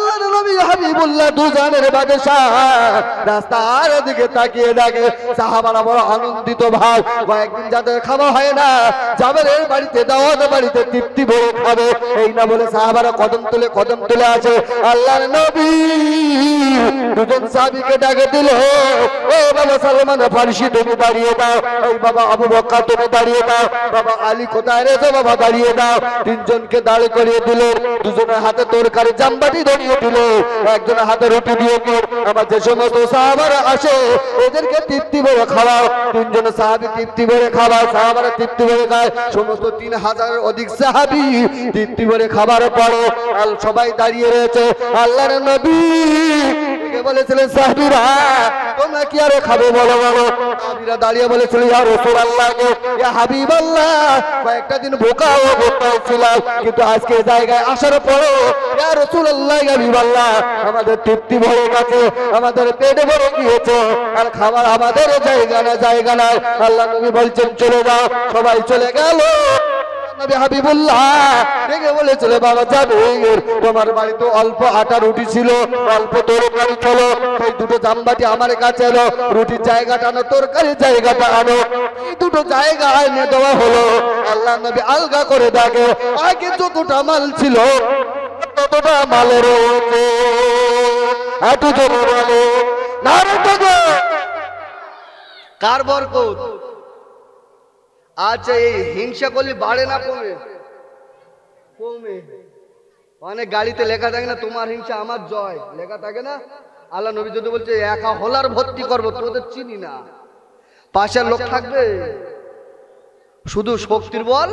নবী হাবিবুল্লাহ দুজানের বাদশাহ রাস্তার দিকে তাকিয়ে দেখে সাহাবারা বড় আনন্দিত ভাব, কয়েকদিন যাদের খাওয়া হয় না, জাবেরের বাড়িতে দাওয়াত বাড়িতে তৃপ্তি ভরে খাবে। এই না বলে সাহাবারা কদম তুলে কদম তুলে আছে। আল্লাহর নবী দুজন সাহাবীকে ডাকে দিল, ও বাবা সালমান ফারসি তুমি দাঁড়িয়ে দাও, এই বাবা আবু বকর তুমি দাঁড়িয়ে দাও, বাবা আলী কোথায় রয়েছে বাবা দাঁড়িয়ে দাও। তিনজনকে দাঁড় করিয়ে দিল, দুজনের হাতে তরকারি জামবাটি ধরিয়ে দিল, একজনের হাতে রুটি দিয়ে দিল। আমার যে সমস্ত সাহাবারা আসে এদেরকে তৃপ্তি ভরে খাওয়াও। তিনজন সাহাবী তৃপ্তি ভরে খাওয়ায়, সাহাবারা তৃপ্তি ভরে খায়। সমস্ত তিন হাজারের অধিক সাহাবী তৃপ্তি ভরে খাবার পরে আর সবাই দাঁড়িয়ে রয়েছে। আল্লাহর নবী বলেছিলেন সাহাবীরা তোমরা কি আরে খাবে বলো বলো। সাহাবীরা দাঁড়িয়ে বলেছিল ইয়া রাসূলুল্লাহ ইয়া হাবিবাল্লাহ, কয়েকটা দিন ভোকা ও ভোকা ছিলাম, কিন্তু আজকে জায়গায় আসার পরে ইয়া রাসূলুল্লাহ ইয়া হাবিবাল্লাহ আমাদের তৃপ্তি ভরে গেছে, আমাদের পেট ভরে গিয়েছে, আর খাবার আমাদের জায়গা না জায়গা নাই। আল্লাহ নবী বলছেন চলে যাও, সবাই চলে গেল। নবী হাবিবুল্লাহ রেগে বলেছিল বাবা জাবের তোমার বাড়িতে অল্প আটা রুটি ছিল, অল্প তরকারি ছিল, এই দুটো জামবাটি আমার কাছে এলো, রুটির জায়গাটা আনো তরকারির জায়গাটা আনো। এই দুটো জায়গা এনে দেওয়া হলো। আল্লাহ নবী আলগা করে দেখে আগে যতটা মাল ছিল ততটা মালের রয়েছে। এত জোরে বলে নারে তো কার বরকত? আচ্ছা এই হিংসা করলে বাড়ে না কমে? কমে। অনেক গাড়িতে লেখা থাকে না তোমার হিংসা আমার জয়, লেখা থাকে না? আল্লাহ নবী যদি বলছে একা হলার ভর্তি করবো, তোদের চিনি না, পাশের লোক থাকবে, শুধু শক্তির বল।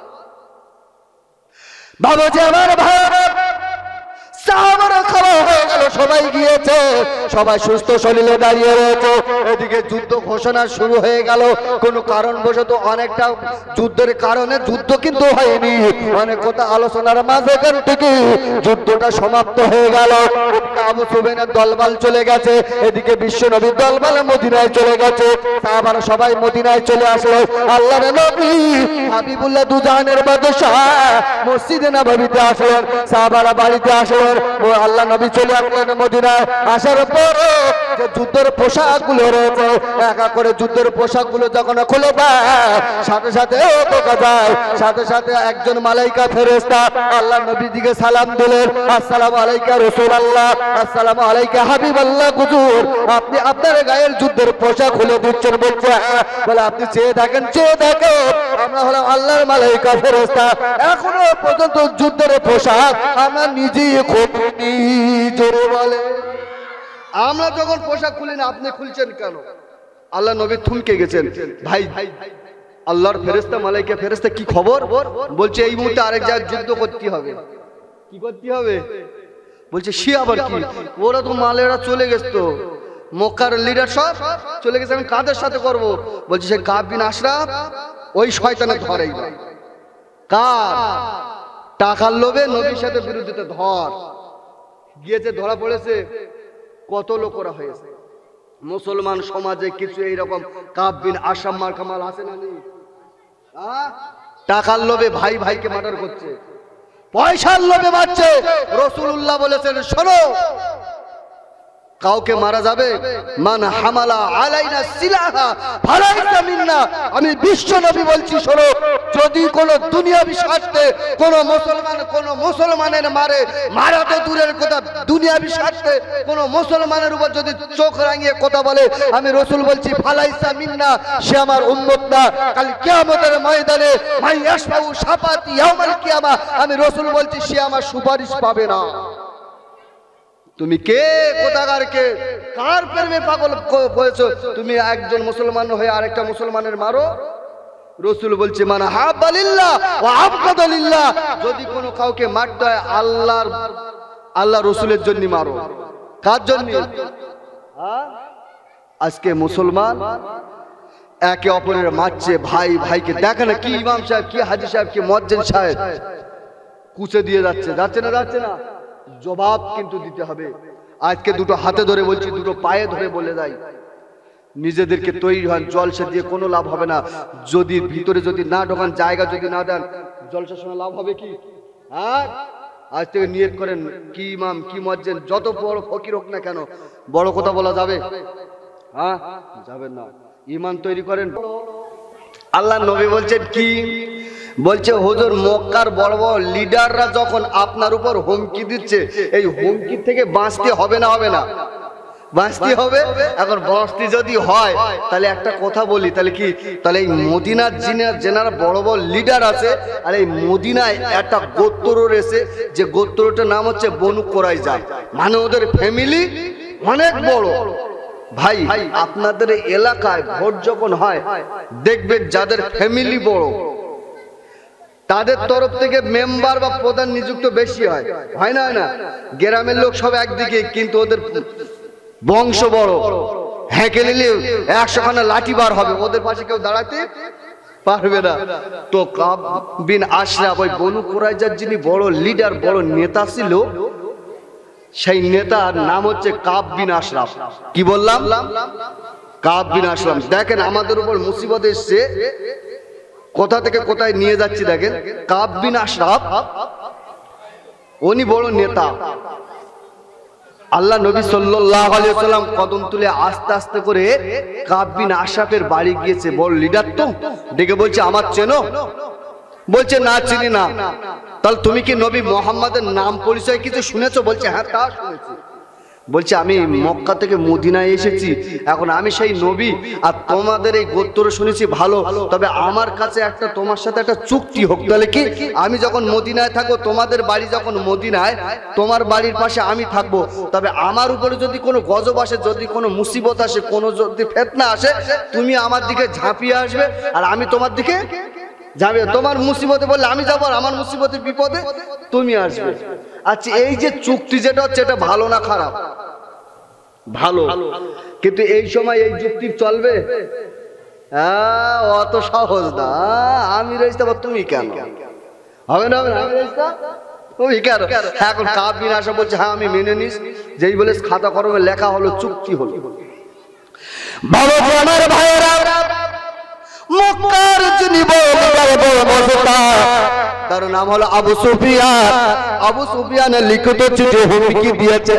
বাবা যে আমার ভাই সাহাবারা খাওয়া হয়ে গেল, সবাই গিয়েছে, সবাই সুস্থ শরীরে দাঁড়িয়ে রয়েছে। এদিকে যুদ্ধ ঘোষণা শুরু হয়ে গেল। কোনো কারণবশত অনেকটা যুদ্ধের কারণে যুদ্ধ কিন্তু হয়নি, অনেক কথা আলোচনার মাঝখান থেকে যুদ্ধটা সমাপ্ত হয়ে গেল। আবু সুফিয়ানের দলবল চলে গেছে, এদিকে বিশ্ব নবীর দলবল মদিনায় চলে গেছে। সাহাবারা সবাই মদিনায় চলে আসলো। আল্লাহর নবী হাবিবুল্লাহ দুজাহানের বাদশাহ মসজিদে নববীতে আসলেন, সাহাবারা বাড়িতে আসলেন। আল্লাহ নবী চলে আসলেন মদিনায়। আসার পর যে যুদ্ধের পোশাক গুলো রয়েছে, একা করে যুদ্ধের পোশাক গুলো যখন খুলে দেয় সাথে সাথে দেখা যায় সাথে সাথে একজন মালাইকা ফেরেশতা আল্লাহ নবীর দিকে সালাম দিলেন, আসসালামু আলাইকা রাসূলুল্লাহ, আসসালামু আলাইকা হাবিবাল্লাহ। হুজুর আপনি আপনার গায়ের যুদ্ধের পোশাক খুলে দিচ্ছেন? বলছে বলে আপনি চেয়ে দেখেন, চেয়ে দেখেন, আমরা হলাম আল্লাহর মালাইকা ফেরেশতা, এখনো পর্যন্ত যুদ্ধের পোশাক আমরা নিজেই খুলিনি। জোরে বলে আমরা যখন পোশাক খুলি না, আপনি খুলছেন কেন? আল্লাহ নবী থমকে গেছেন। ভাই আল্লাহর ফেরেশতা মালাইকা ফেরেশতা কি খবর? বলছে এই মুহূর্তে আরেক জায়গায় যুদ্ধ করতে হবে। কি করতে হবে? বলছে সে আবার কি? ওরা তো মালেরা চলে গেছে, তো মক্কার লিডার সব চলে গেছে, আমি কাদের সাথে করব? বলছে সে কাব বিন আশরাফ, ওই শয়তানের ধরেই কার টাকার লোভে নবীর সাথে বিরোধিতা ধর গিয়েছে, ধরা পড়েছে। কত লোকরা হয়েছে মুসলমান সমাজে কিছু এইরকম কাব বিন আশরাফ মার কামাল আছে না নেই? টাকার লোভে ভাই ভাইকে মার্ডার করছে, পয়সার লোভে মারছে। রাসূলুল্লাহ বলেছেন শোনো, কাউকে মারা যাবে মান হামালা আলাইনা সিলাহা ফালাইসা মিন্না। আমি বিশ্ব নবী বলছি শোনো, যদি কোন দুনিয়াবি স্বার্থে কোন মুসলমান কোন মুসলমানের মারে, মারা তো দূরের কথা, দুনিয়াবি স্বার্থে কোন মুসলমানের উপর যদি চোখ রাঙিয়ে কথা বলে, আমি রাসূল বলছি ফালাইসা মিন্না, সে আমার উম্মত না। কাল কিয়ামতের ময়দানে মাই ইয়াশফাউ শাফাতি ইয়াউমাল কিয়ামা, আমি রাসূল বলছি সে আমার সুপারিশ পাবে না। তুমি কে কোথাকার কে কার প্রেমে পাগল হয়েছো? তুমি একজন মুসলমান হয়ে আরেকটা মুসলমানের মারো? রাসূল বলছে মান হাব্বালিল্লাহ ওয়া আবগাদালিল্লাহ, যদি কোনো কাউকে মারতে হয় আল্লাহর আল্লাহ রাসূলের জন্য মারো। কার জন্য? আজকে মুসলমান একে অপরের মারছে, ভাই ভাইকে দেখে না, কি ইমাম সাহেব, কি হাজী সাহেব, কি মুয়াজ্জিন সাহেব কুচে দিয়ে যাচ্ছে, যাচ্ছে না যাচ্ছে না? জবাব কিন্তু দিতে হবে। আজকে দুটো হাতে ধরে বলছি, দুটো পায়ে ধরে বলে যাই, নিজেদেরকে তৈরি হন। জলসা দিয়ে কোনো লাভ হবে না, যদি ভিতরে যদি না ঢোকান, জায়গা যদি না দেন, জলসার সময় লাভ হবে কি? হ্যাঁ আজ থেকে নিয়ত করেন, কি ইমাম কি মুয়াজ্জিন যত বড় ফকির হোক না কেন, বড় কথা বলা যাবে? হ্যাঁ, যাবেন না। ইমান তৈরি করেন। আল্লাহ নবী বলছেন কি? বলছে হুজুর মক্কার বড় বড় লিডাররা যখন আপনার উপর হুমকি দিচ্ছে, এই হুমকি থেকে বাঁচতে হবে না? হবে না? বাঁচতে হবে। এখন বাঁচতে যদি হয় তাহলে একটা কথা বলি, তাহলে কি, তাহলে এই মদিনার যেনারা বড় বড় লিডার আছে, আর এই মদিনায় একটা গোত্র রয়েছে, যে গোত্রটার নাম হচ্ছে বনু কুরাইজা, মানে ওদের ফ্যামিলি অনেক বড়। ভাই আপনাদের এলাকায় ভোট যখন হয় দেখবেন যাদের ফ্যামিলি বড় তাদের তরফ থেকে মেম্বার বা প্রধান নিযুক্ত বেশি হয়, হয় না? না, গ্রামের লোক সব একদিকে, কিন্তু ওদের বংশ বড়। হেঁকে নিলে একশো খানা লাঠি বার হবে, ওদের পাশে কেউ দাঁড়াতে পারবে না। তো কাব বিন আশরাফ, ওই বনু কুরাইজার যিনি বড় লিডার, বড় নেতা ছিল, সেই নেতার নাম হচ্ছে কাব বিন আশরাফ। কি বললাম? কাব বিন আশরাফ। দেখেন আমাদের উপর মুসিবত এসছে, কোথা থেকে কোথায় নিয়ে যাচ্ছি দেখেন। কাব বিন আশরাফ উনি বড় নেতা। আল্লাহ নবী সাল্লাল্লাহু আলাইহি ওয়াসাল্লাম কদম তুলে আস্তে আস্তে করে কাব বিন আশরাফের বাড়ি গিয়েছে। বড় লিডার তো, ডেকে বলছে আমার চেনো? বলছে না, চিনি না। তাহলে তুমি কি নবী মুহাম্মাদের নাম পরিচয় কিছু শুনেছো? বলছে হ্যাঁ, তা শুনেছি। বলছে আমি মক্কা থেকে মদিনায় এসেছি, এখন আমি সেই নবী, আর তোমাদের এই গোত্র শুনেছি ভালো, তবে আমার কাছে একটা তোমার সাথে একটা চুক্তি হোক। তাহলে কি, আমি যখন মদিনায় থাকবো, তোমাদের বাড়ি যখন মদিনায়, তোমার বাড়ির পাশে আমি থাকবো, তবে আমার উপরে যদি কোনো গজব আসে, যদি কোনো মুসিবত আসে, কোনো যদি ফিতনা আসে, তুমি আমার দিকে ঝাঁপিয়ে আসবে, আর আমি তোমার দিকে যাবে। তোমার মুসিবতে বললে আমি যাবো, আর আমার মুসিবতের বিপদে তুমি আসবে। আচ্ছা, এই যে চুক্তি যেটা হচ্ছে, এটা ভালো না খারাপ? ভালো। কিন্তু এই সময় এই যুক্তি চলবে? হ্যাঁ, অত সহজ না। আমি রয়েছি, তুমি কেন? হবে না? আমি রয়েছি, তুমি কেন? এখন কাব বিন আশরাফ বলছে হ্যাঁ আমি মেনে নিস। যেই বলে খাতা কলমে লেখা হলো, চুক্তি হলো। ভালো আমার ভাইয়েরা, মক্কার যিনি বড় বড় মস্তা, তার নাম হলো আবু সুফিয়ান। আবু সুফিয়ানের লিখিত চিঠি হুমকি দিয়েছে,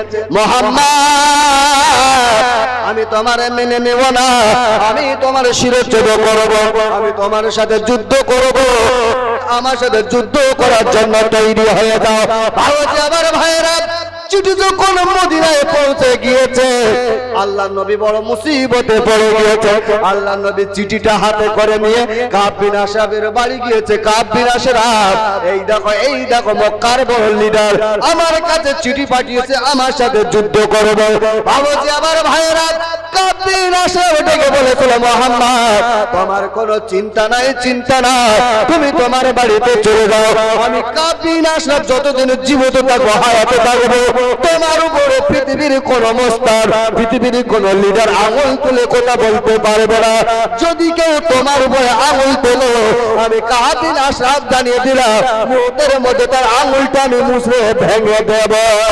মুহাম্মদ আমি তোমার মেনে নেব না, আমি তোমার শিরচ্ছেদ করব, আমি তোমার সাথে যুদ্ধ করব, আমার সাথে যুদ্ধ করার জন্য তৈরি হয়ে যাও। ভালো যে আমার ভাইয়েরা, চিঠি যখন মদিনায় পৌঁছে গিয়েছে, আল্লাহ নবী বড় মুসিবতে পড়ে গিয়েছে। আল্লাহ নবী চিঠিটা হাতে করে নিয়ে কাব বিন আশরাফের বাড়ি গিয়েছে। কাব বিন আশরাফ, এই দেখো, এই দেখো মক্কার বড় লিডার আমার কাছে চিঠি পাঠিয়েছে, আমার সাথে যুদ্ধ করবে। ভালো যে আমার ভাইয়েরা, কাব বিন আশরাফ ডেকে বলেছিল, মুহাম্মদ তোমার কোনো চিন্তা নাই, চিন্তা নাই, তুমি তোমার বাড়িতে চলে যাও। আমি কাব বিন আশরাফ যতদিন জীবিত থাকবো, হায়াতে থাকবো, তোমার উপরে পৃথিবীর কোন মস্তার, পৃথিবীর কোন লিডার আঙুল তুলে কথা বলতে পারবে না। যদি কেউ তোমার উপরে আঙুল তোলো, আমি কাব বিন আশরাফ জানিয়ে দিলাম, মুহূর্তের মধ্যে তার আঙুলটা আমি মুছড়ে ভেঙে দেব।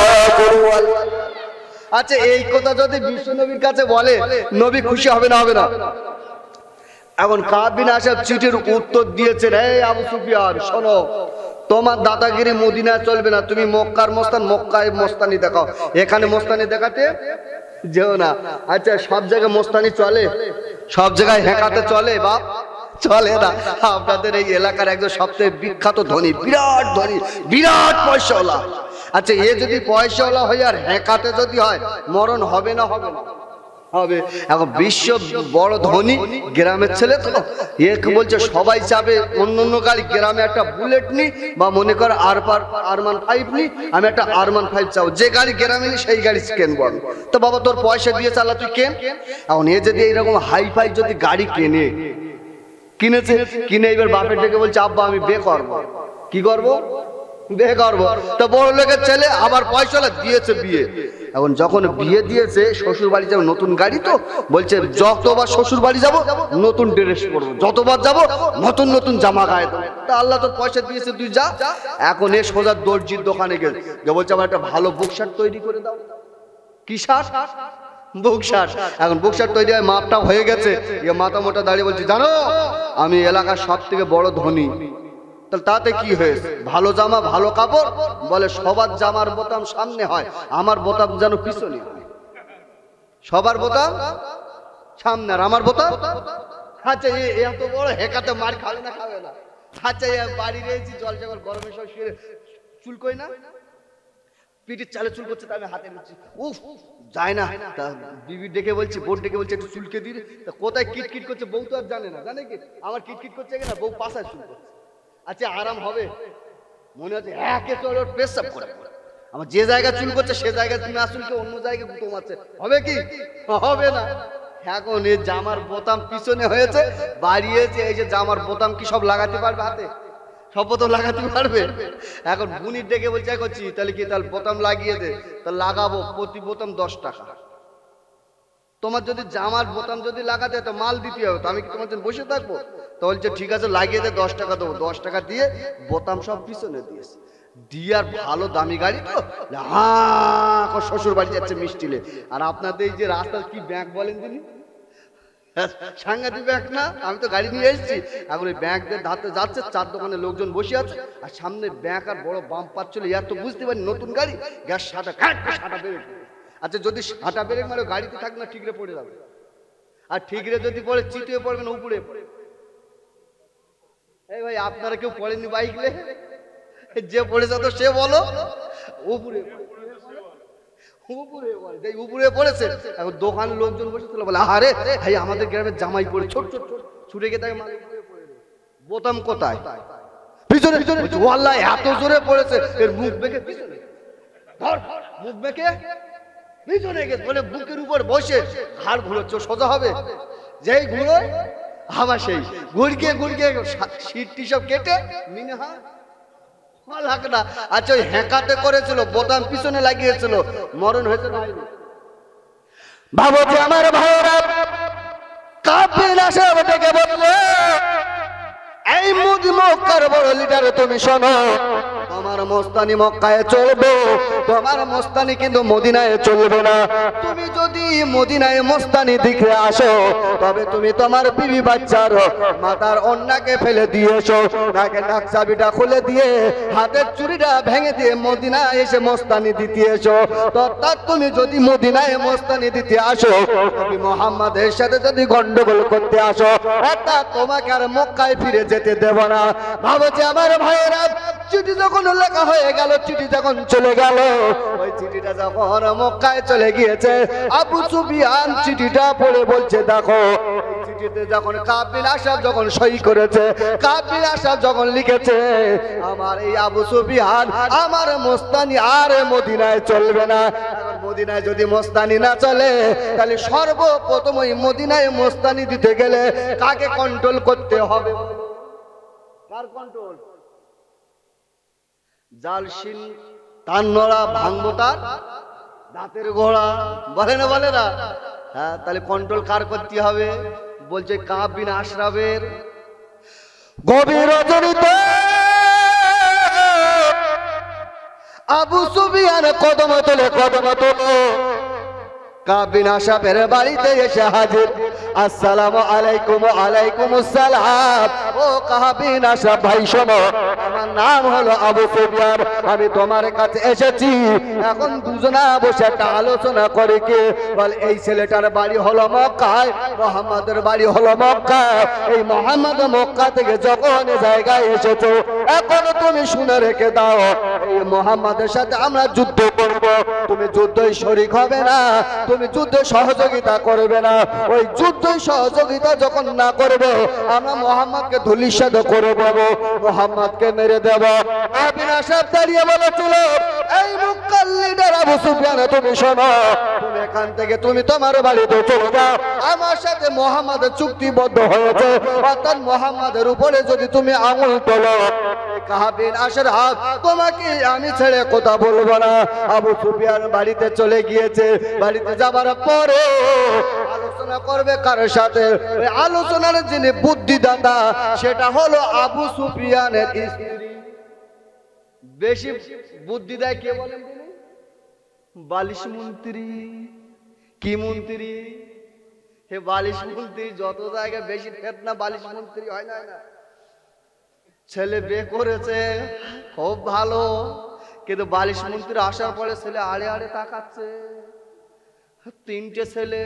আচ্ছা, এই কথা যদি বিশ্ব নবীর কাছে বলে, নবী খুশি হবে না? হবে না? এখন কাব বিন আশরাফ চিঠির উত্তর দিয়েছে, এই আবু সুফিয়ান শোনো, তোমার দাদাগিরি মদিনায় চলবে না, তুমি মক্কার মস্তান, মক্কায় মস্তানি দেখাও, এখানে মস্তানি দেখাতে যেও না। আচ্ছা, সব জায়গায় মস্তানি চলে? সব জায়গায় হেঁকাতে চলে? বাপ, চলে না। আপনাদের এই এলাকার একজন সবচেয়ে বিখ্যাত ধনী, বিরাট ধনী, বিরাট পয়সাওয়ালা। আচ্ছা, এ যদি পয়সাওয়ালা হয় আর হেঁকাতে যদি হয়, মরণ হবে না? হবে না? হবে। এখন বিশ্ব বড় ধনী, গ্রামের ছেলে তো, একে বলছে সবাই যাবে অন্য অন্য গাড়ি, গ্রামে একটা বুলেট নি, বা মনে কর আর পার আরমান ফাইভ নি, আমি একটা আরমান ফাইভ চাও, যে গাড়ি গ্রামে নি সেই গাড়ি কেনবো আমি। তো বাবা তোর পয়সা দিয়ে চালা, তুই কেন। এখন এ যদি এইরকম হাই ফাই যদি গাড়ি কেনে, কিনেছে, কিনে এবার বাপের ডেকে বলছে আব্বা আমি বিয়ে করবো। কি করবো? বিয়ে করবো। তো বড় লোকের ছেলে আবার পয়সা দিয়েছে বিয়ে। এখন যখন বিয়ে দিয়েছে, শ্বশুর বাড়ি যাবো, নতুন গাড়ি তো, বলছে যতবার শ্বশুর বাড়ি যাবো নতুন ড্রেস পরবো, যতবার যাবো নতুন নতুন জামা গায়ে দেবো। তা আল্লাহ তোর পয়সা দিয়েছে, তুই যা। এখন এ সোজা দর্জির দোকানে গেল, বলছে আমার একটা ভালো বুক শার্ট তৈরি করে দাও। কি শার্ট? বুক শার্ট। এখন বুক শার্ট তৈরি হয়, মাপটা হয়ে গেছে, মাথা মোটা দাঁড়িয়ে বলছে, জানো আমি এলাকার সব থেকে বড় ধনী। তাহলে তাতে কি হয়েছে? ভালো জামা ভালো কাপড়, বলে সবার জামার বোতাম সামনে হয়, আমার বোতাম যেন পিছনে হয়। সবার বোতাম সামনে আর আমার বোতাম। আচ্ছা এত বড় হেকাতে মার খাবে না খাবে না? আচ্ছা বাড়ি রয়েছি জল জগর গরমের সব শুয়ে চুল কই না, পিঠের চালে চুল করছে, আমি হাতে নিচ্ছি, উফ যায় না। তা বিবি ডেকে বলছি, বোন ডেকে বলছি একটু চুলকে দিলে, তা কোথায় কিটকিট করছে বউ তো আর জানে না, জানে কি আমার কিটকিট করছে কিনা, বউ পাশায় চুল করছে। আচ্ছা আরাম হবে? মনে হচ্ছে একে চলো পেশাব করে। আমার যে জায়গায় চুল করছে সে জায়গায় তুমি আসলকে অন্য জায়গায় গুঁতো মারছে, হবে কি? হবে না। এখন এই জামার বোতাম পিছনে হয়েছে, বাড়িয়েছে, এই যে জামার বোতাম কি সব লাগাতে পারবে হাতে? সব বোতাম লাগাতে পারবে? এখন বুনির ডেকে বলছে করছি, তাহলে কি তাহলে বোতাম লাগিয়ে দে, তাহলে লাগাবো, প্রতি বোতাম দশ টাকা। তোমার যদি জামার বোতাম যদি লাগাতে তো মাল দিতে হবে, তো আমি কি তোমার জন্য বসে থাকবো? তো বলছে ঠিক আছে লাগিয়ে দে, দশ টাকা দেবো। দশ টাকা দিয়ে বোতাম সব পিছনে দিয়েছে, দিয়ে আর ভালো দামি গাড়ি তো, হ্যাঁ শ্বশুর বাড়ি যাচ্ছে মিষ্টিলে। আর আপনাদের এই যে রাস্তার কি ব্যাংক বলেন তিনি, সাংঘাতিক ব্যাংক না? আমি তো গাড়ি নিয়ে এসেছি, এখন ওই ব্যাংকদের ধাতে যাচ্ছে, চার দোকানে লোকজন বসে আছে, আর সামনে ব্যাংক আর বড় বাম পাচ্ছিল, ইয়ার তো বুঝতে পারি নতুন গাড়ি, গ্যাস সাটা খাট সাটা বেড়ে। আচ্ছা যদি সাটা বেড়ে মারে গাড়িতে থাকবে না, ঠিকরে পড়ে যাবে, আর ঠিকরে যদি পড়ে চিটিয়ে পড়বে না উপরে। এই ভাই আপনারা কেউ পড়েননি বাইকলে? যে পড়েছে তো সে বলো, উপরে উপরে উপরে পড়েছে। এখন দোকানের লোকজন বসেছিল, বলে আরে ভাই আমাদের গ্রামের জামাই পড়ে, ছোট ছোট ছুটে গিয়ে তাকে বোতাম কোথায়? পিছনে পিছনে। ওয়াল্লাহ এত জোরে পড়েছে, এর মুখ বেঁকে পিছনে, ধর মুখ বেঁকে পিছনে গেছে, বলে বুকের উপর বসে ঘাড় ঘুরোচ্ছে, সোজা হবে? যেই ঘুরোয় আবার সেই ঘুরকে ঘুরকে সিটটি সব কেটে মিনে হয় না। আচ্ছা ওই হ্যাঁকাতে করেছিল, বোতাম পিছনে লাগিয়েছিল, মরণ হয়েছে না? ভাবো যে আমার ভাইরা কাফিলা সব থেকে বললো, এই মুদি মক্কার বড় লিডার তুমি শোনো, তোমার মস্তানি মক্কায় চলবে, তোমার মস্তানি কিন্তু মদিনায় চলবে না। তুমি যদি মদিনায় মস্তানি দিকে আসো, তবে তুমি তোমার বিবি বাচ্চার মাথার অন্যকে ফেলে দিয়েছো, নাকে নাক চাবিটা খুলে দিয়ে হাতের চুড়িটা ভেঙে দিয়ে মদিনায় এসে মস্তানি দিতে এসো। অর্থাৎ তুমি যদি মদিনায় মস্তানি দিতে আসো, তুমি মুহাম্মাদের সাথে যদি গন্ডগোল করতে আসো, অর্থাৎ তোমাকে আর মক্কায় ফিরে যেতে দেব না। ভাবো যে আমার ভাইয়েরা, চিঠি যখন লেখা হয়ে গেল, চিঠি যখন চলে গেল, ওই চিঠিটা যখন মক্কায় চলে গিয়েছে, আবু সুফিয়ান চিঠিটা পড়ে বলছে দেখো, চিঠিতে যখন কাফিল আসাদ যখন সই করেছে, কাফিল আসাদ যখন লিখেছে, আমার এই আবু সুফিয়ান আমার মস্তানি আর মদিনায় চলবে না। মদিনায় যদি মস্তানি না চলে, তাহলে সর্বপ্রথম ওই মদিনায় মস্তানি দিতে গেলে কাকে কন্ট্রোল করতে হবে? কার কন্ট্রোল? জালসিন তার নড়া ভাঙবো তার দাঁতের গোড়া, বলে না বলে না? হ্যাঁ, তাহলে কন্ট্রোল কার করতে হবে? বলছে কাব বিন আশরাফের গভীর রজনীতে আবু সুফিয়ান কদম তোলে, কদম তোলো, কাব বিন আশরাফের বাড়িতে এসে হাজির। আসসালামু আলাইকুম। আলাইকুম আসসালাম। ও কাব বিন আশরাফ ভাই শোনো, আমার নাম হলো আবু সুফিয়ান, আমি তোমার কাছে এসেছি, এখন দুজনা বসে একটা আলোচনা করে কি বল, এই ছেলেটার বাড়ি হলো মক্কায়, মুহাম্মাদের বাড়ি হলো মক্কা, এই মুহাম্মদ মক্কা থেকে যখন জায়গায় এসেছো, এখন তুমি শুনে রেখে দাও, এই মুহাম্মাদের সাথে আমরা যুদ্ধ করব, তুমি যুদ্ধই শরীক হবে না, তুমি যুদ্ধে সহযোগিতা করবে না, ওই যুদ্ধ সহযোগিতা যখন না করবে, আমরা মুহাম্মদকে ধূলিসাৎ করে দেব, মুহাম্মদকে মেরে দেব। আবিন আশরাফ দাঁড়িয়ে বলেছিল, এই মক্কার লিডার আবু সুফিয়ান তুমি শোনো, তুমি এখান থেকে তুমি তোমার বাড়িতে চলে যাও, আমার সাথে মুহাম্মাদের চুক্তিবদ্ধ হয়েছে, অর্থাৎ মুহাম্মাদের উপরে যদি তুমি আঙুল তোলো, কাব বিন আশরাফ তোমাকে আমি ছেড়ে কথা বলবো না। আবু সুফিয়ান বাড়িতে চলে গিয়েছে, বাড়িতে যাবার পরে আলোচনা করবে কার সাথে? ওই আলোচনার যিনি বুদ্ধিদাতা, সেটা হলো আবু সুফিয়ানের স্ত্রী। বেশি বুদ্ধি দেয় কে বলেন তিনি? বালিশ মন্ত্রী। কি মন্ত্রী? হে বালিশ মন্ত্রী, যত জায়গায় বেশি ফেতনা বালিশ মন্ত্রী হয় না না? ছেলে বিয়ে করেছে খুব ভালো, কিন্তু বালিশ মন্ত্রী আসার পরে ছেলে আড়ে আড়ে তাকাচ্ছে। তিনটে ছেলে,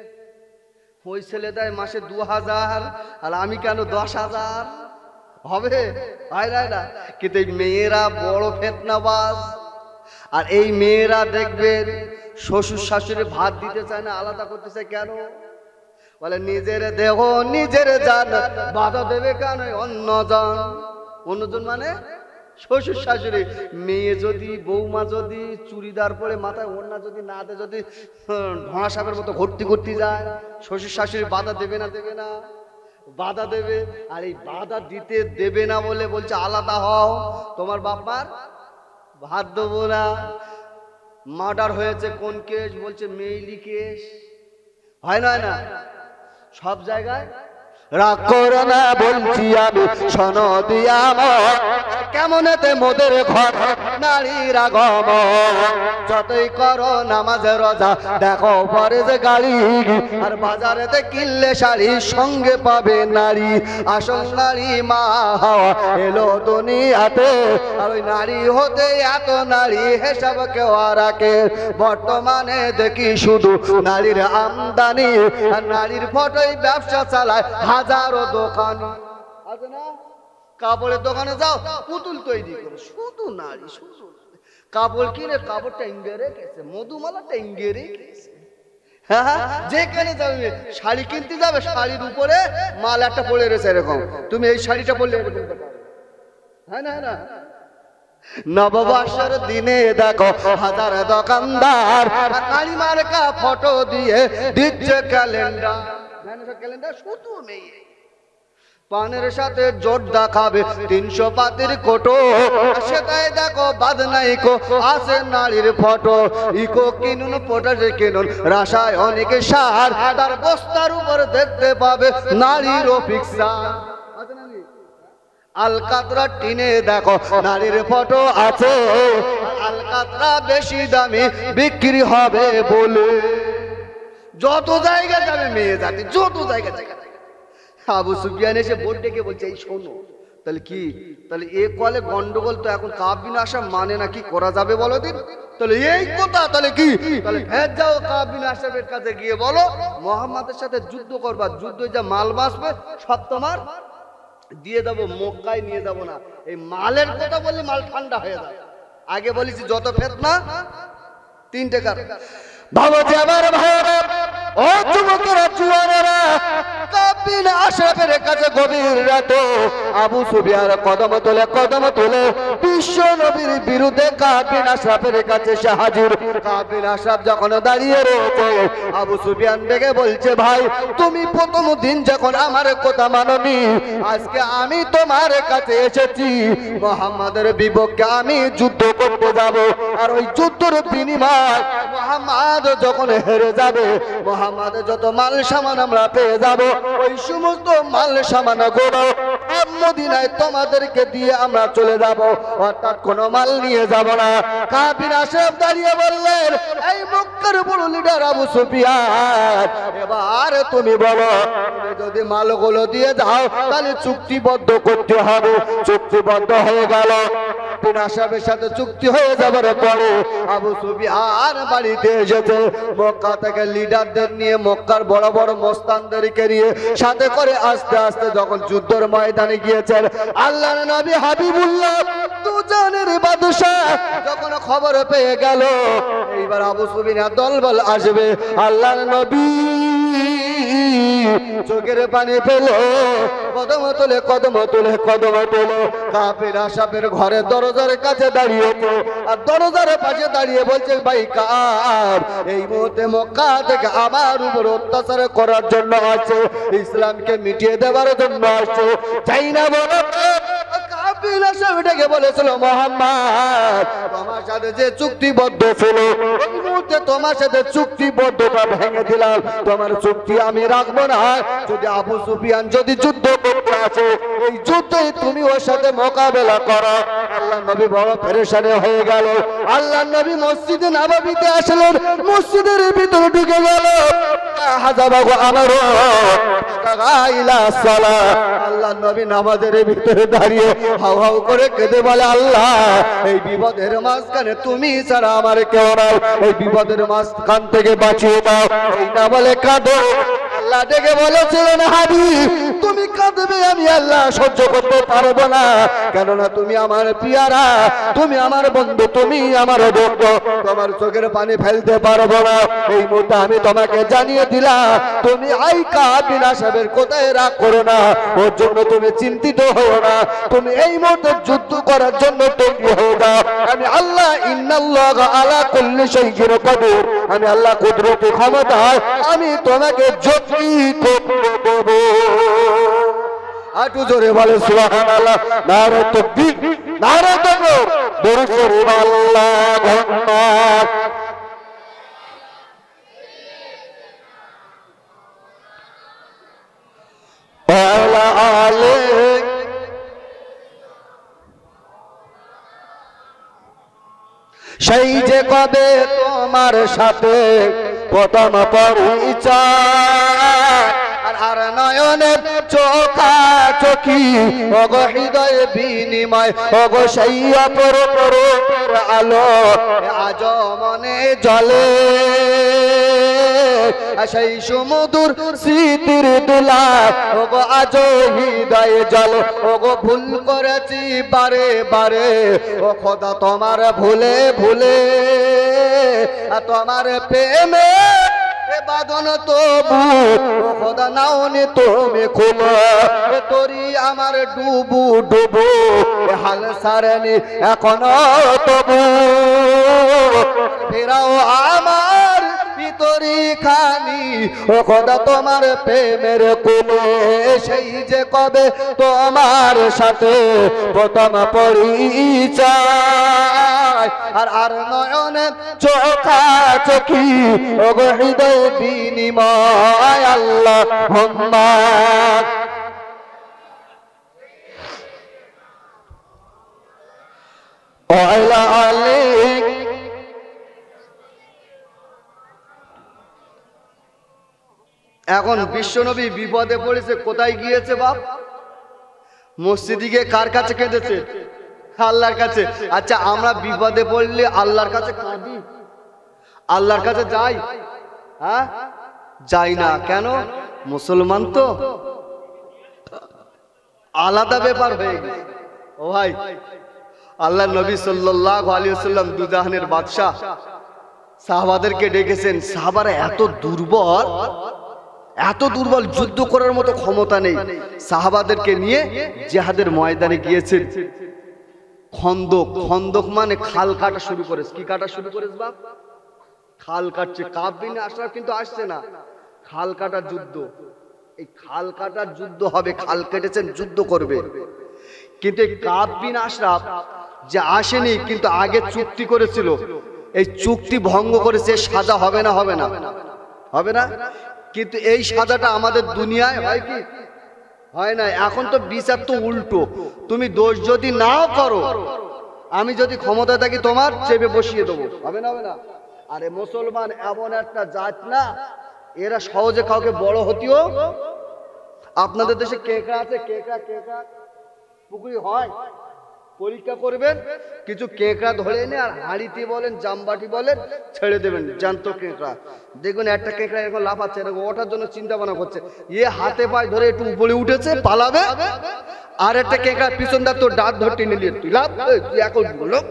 ওই ছেলে দেয় মাসে দু হাজার আর আমি কেন দশ হাজার হবে? হয় না না। কিন্তু এই মেয়েরা বড় ফেতনাবাজ। আর এই মেয়েরা দেখবেন শ্বশুর শাশুড়ি ভাত দিতে চায় না, আলাদা করতে চায়। কেন? বলে নিজের দেহ নিজের জান, বাধা দেবে কেন অন্যজন? অন্যজন মানে শ্বশুর শাশুড়ি। মেয়ে যদি, বৌমা যদি চুড়িদার পরে মাথায় ওড়না যদি না দেয়, যদি ঢোঁড়া সাপের মতো ঘুরতে ঘুরতে যায়, শ্বশুর শাশুড়ি বাধা দেবে না? দেবে না, বাধা দেবে। আর এই বাধা দিতে দেবে না বলে বলছে আলাদা হও, তোমার বাপার ভাত দেবো না। মার্ডার হয়েছে কোন কেস? বলছে মেইলি কেস। হয় না না, সব জায়গায়। রাগ করো না বলছি আমি, শোনো দিয়া কেমন এতে মোদের ঘর নারীর আগম। যতই করো নামাজে রোজা, দেখো পরে যে গাড়ি, আর বাজারেতে কিনলে শাড়ি সঙ্গে পাবে নারী। আসল নারী মা হাওয়া এলো দুনিয়াতে, আর ওই নারী হতে এত নারী হিসাব কেউ রাখে। বর্তমানে দেখি শুধু নারীর আমদানি, আর নারীর ফটোই ব্যবসা চালায় হাজারো দোকান আছে না। কাপড়ের দোকানে যাও, পুতুল তৈরি করে, শুধু নারী, শুধু কাপড় কিনে কাপড়টা ইঙ্গে রেখেছে, মধুমালাটা ইঙ্গে রেখেছে। হ্যাঁ, যেখানে যাবে শাড়ি কিনতে যাবে, শাড়ির উপরে মাল একটা পড়ে রয়েছে এরকম, তুমি এই শাড়িটা পরলে এরকম। হ্যাঁ না না, নববর্ষের দিনে দেখো হাজার দোকানদার নারী মার্কা ফটো দিয়ে দিচ্ছে ক্যালেন্ডার। ক্যালেন্ডার শুধু মেয়ে, পানের সাথে জোরদা খাবে তিনশো পাতির কোটো, সেটাই দেখো বাদ নাই কো আছে নারীর ফটো। ইকো কিনুন, পটাশে কিনুন, রাসায়নিক সার, তার বস্তার উপর দেখতে পাবে নারীর পিকচার। আলকাতরা টিনে দেখো নারীর ফটো আছে, আলকাতরা বেশি দামি বিক্রি হবে বলে। যত জায়গা যাবে মেয়ে জাতি, যত জায়গা জায়গা। আবু সুফিয়ান এসে বোর্ড ডেকে বলছে এই শোনো, তাহলে কি, তাহলে এ কলে গন্ডগোল তো এখন কাবিন আসা মানে না, কি করা যাবে বলো দিন? তাহলে এই কথা, তাহলে কি, তাহলে ফের যাও কাবিন আসাবের কাছে গিয়ে বলো মোহাম্মদের সাথে যুদ্ধ করবা, যুদ্ধ যা মাল বাঁচবে সব তোমার দিয়ে দেবো, মক্কায় নিয়ে যাবো না। এই মালের কথা বললে মাল ঠান্ডা হয়ে যায়। আগে বলেছি যত ফেতনা তিন টাকার। ভালো যাবার ভাইরা, ও যুবকেরা জুয়ানেরা, কাবিল আশরাফের কাছে গভীর রাতে আবু সুফিয়ান কদম তোলে, কদম তোলে বিশ্ব নবীর বিরুদ্ধে কাবিল আশরাফের কাছে সে হাজির। কাবিল আশরাফ যখন দাঁড়িয়ে রয়েছে, আবু সুফিয়ান ডেকে বলছে ভাই, তুমি প্রথম দিন যখন আমার কথা মাননি, আজকে আমি তোমার কাছে এসেছি, মুহাম্মাদের বিপক্ষে আমি যুদ্ধ করতে যাব। আর ওই যুদ্ধের বিনিময় মুহাম্মদ যখন হেরে যাবে, মুহাম্মদ যত মাল সামান আমরা পেয়ে যাব, ওই সমস্ত মাল সামান গুলো মদিনায় তোমাদেরকে দিয়ে আমরা চলে যাব, অর্থাৎ কোনো মাল নিয়ে যাব না। কাবিল আশরাফ দাঁড়িয়ে বললেন, এই মক্কার বড় লিডার আবু সুফিয়ান, এবার তুমি বলো, তুমি যদি মালগুলো দিয়ে যাও তাহলে চুক্তিবদ্ধ করতে হবে। চুক্তিবদ্ধ হয়ে গেল। কাবিল আশরাফের সাথে চুক্তি হয়ে যাবার পরে আবু সুফিয়ান বাড়িতে এসেছে। মক্কা থেকে লিডারদের নিয়ে, মক্কার বড় বড় মস্তানদেরকে নিয়ে সাথে করে আস্তে আস্তে যখন যুদ্ধের ময়দানে গিয়েছেন, আল্লাহর নবী হাবিবুল্লাহ দুজানের বাদশা যখন খবর পেয়ে গেল এইবার আবু সুফিয়ান দলবল আসবে, আল্লাহর নবী চোখের পানি ফেলে কদম তোলে, কদম তোলে, কদম তোলে। কাবিল আশরাফের ঘরে দরজার কাছে দাঁড়িয়েছে, আর দরজার পাশে দাঁড়িয়ে বলছে, ভাই কাব, এই মুহূর্তে মক্কা থেকে আমার উপর অত্যাচার করার জন্য আছে, ইসলামকে মিটিয়ে দেওয়ার জন্য আছে, চাই না বলো। কাবিল আশরাফ ডেকে বলেছিল, মুহাম্মদ তোমার সাথে যে চুক্তিবদ্ধ ছিল, এই মুহূর্তে তোমার সাথে চুক্তিবদ্ধতা ভেঙে দিলাম, তোমার চুক্তি আমি রাখবো না। যদি আবু সুফিয়ান যদি যুদ্ধ করতে আসে, এই যুদ্ধে তুমি ওর সাথে মোকাবেলা করো। আল্লাহ নবী বড় পেরেশানি হয়ে গেল। আল্লাহ নবী মসজিদে নববীতে আসলেন, মসজিদের ভিতরে ঢুকে গেল। হাজাবাহু আমারু ইলা সালাহ। আল্লাহ নবী নামাজের ভিতরে দাঁড়িয়ে হাউ হাউ করে কেঁদে বলে, আল্লাহ এই বিপদের মাঝখানে তুমি ছাড়া আমার কেউ নাই, এই বিপদের মাঝখান থেকে বাঁচিয়ে দাও। এই না বলে কাঁদো। আল্লাহ ডেকে বলেছিলেন, হাবিব তুমি কাঁদবে, আমি আল্লাহ সহ্য করতে পারবো না, কেননা তুমি আমার পিয়ারা, তুমি আমার বন্ধু, তুমি আমার বন্ধু, তোমার চোখের পানি ফেলতে পারবো না। এই মুহূর্তে আমি তোমাকে জানিয়ে দিলাম, তুমি আইকা বিনা সাহেবের কোথায় রাগ করো না, ওর জন্য তুমি চিন্তিত হও না, তুমি এই মুহূর্তে যুদ্ধ করার জন্য তৈরি হয়ে যাও। আমি আল্লাহ ইন্নাল্লাহ আলা কুল্লি শাইইন কাদির, আমি আল্লাহ কুদরতি ক্ষমতায় আমি তোমাকে জয়ী করে দেব। আটু জোরে বলে সুবহানাল্লাহ। নারে তাকবীর, নারে তাকবীর, দরুদ শরীফ আল্লাহুম্মা। ওয়ালা আলে সেই যে কবে তোমার সাথে প্রথম পরিচয়, আর আর নয়নের চোখা চোখি, ওগো হৃদয় বিনিময়, ওগো সেই অপর পরোপের আলো আজ মনে জ্বলে, সেই সুমধুর স্মৃতির দুলা ওগো আজ হৃদয়ে জ্বলে। ওগো ভুল করেছি বারে বারে, ও খোদা তোমার ভুলে ভুলে, তোমার প্রেমে বাদন তবু ও খোদা নাওনি তুমি খুলো, তোরি আমার ডুবু ডুবু হাল সারেনি এখনো তবু, ফেরাও আমার ভিতরি খানি ও খোদা তোমার প্রেমের কোলে, সেই যে কবে তোমার সাথে প্রথম পরিচয়, আর আর নয়নে চোখা চোখি, ওগো হৃদয় বিনিময় আল্লাহুম্মা। ওয়ালা আলি এখন বিশ্বনবী বিপদে পড়েছে, কোথায় গিয়েছে বাপ? মসজিদে গিয়ে কার কাছে কেঁদেছে? আল্লাহর কাছে। আচ্ছা আমরা বিপদে পড়লে আল্লাহর কাছে কাঁদি, আল্লাহর কাছে যাই? হ্যাঁ যাই না। কেন? মুসলমান তো আলাদা ব্যাপার হয়ে গেছে। ও ভাই, আল্লাহ নবী সাল্লাল্লাহু আলাইহি ওয়াসাল্লাম দুজাহানের বাদশা, সাহাবাদেরকে ডেকেছেন। সাহাবারা এত দুর্বল, এত দুর্বল, যুদ্ধ করার মতো ক্ষমতা নেই। সাহাবাদেরকে নিয়ে জিহাদের ময়দানে গিয়েছেন। খন্দক, খন্দক মানে খাল কাটা শুরু করেছে। কি কাটা শুরু করেছে বাপ? খাল কাটছে। কাব বিন আশরাফ কিন্তু আসছে না, খাল কাটার যুদ্ধ। এই খাল কাটার যুদ্ধ হবে, খাল কেটেছেন, যুদ্ধ করবে। কিন্তু এই কাব বিন আশরাফ যে আসেনি, কিন্তু আগে চুক্তি করেছিল, এই চুক্তি ভঙ্গ করেছে। সাজা হবে না? হবে না? হবে না। কিন্তু এই সাজাটা আমাদের দুনিয়ায় হয় কি? হয় না। এখন তো বিচার তো উল্টো, তুমি দোষ যদি নাও করো, আমি যদি ক্ষমতা থাকি তোমার চেপে বসিয়ে দেবো। হবে না? হবে না। আরে মুসলমান এমন একটা জাত না, এরা সহজে কাউকে বড় হতিও। আপনাদের দেশে কেকড়া আছে, কেকড়া কেকড়া পুকুরি হয়, পরীক্ষা করবেন, কিছু কেকড়া ধরে এনে আর হাঁড়িতে বলেন জামবাটি বলেন ছেড়ে দেবেন, জ্যান্ত কেকড়া। দেখবেন একটা কেকড়া এরকম লাফাচ্ছে, এরকম ওঠার জন্য চিন্তা ভাবনা করছে, ইয়ে হাতে পায়ে ধরে একটু উপরে উঠেছে পালাবে, আর একটা কেকড়া পিছন দা তোর দাঁত ধরে টেনে নিয়ে তুই লাভ, তুই এখন লোক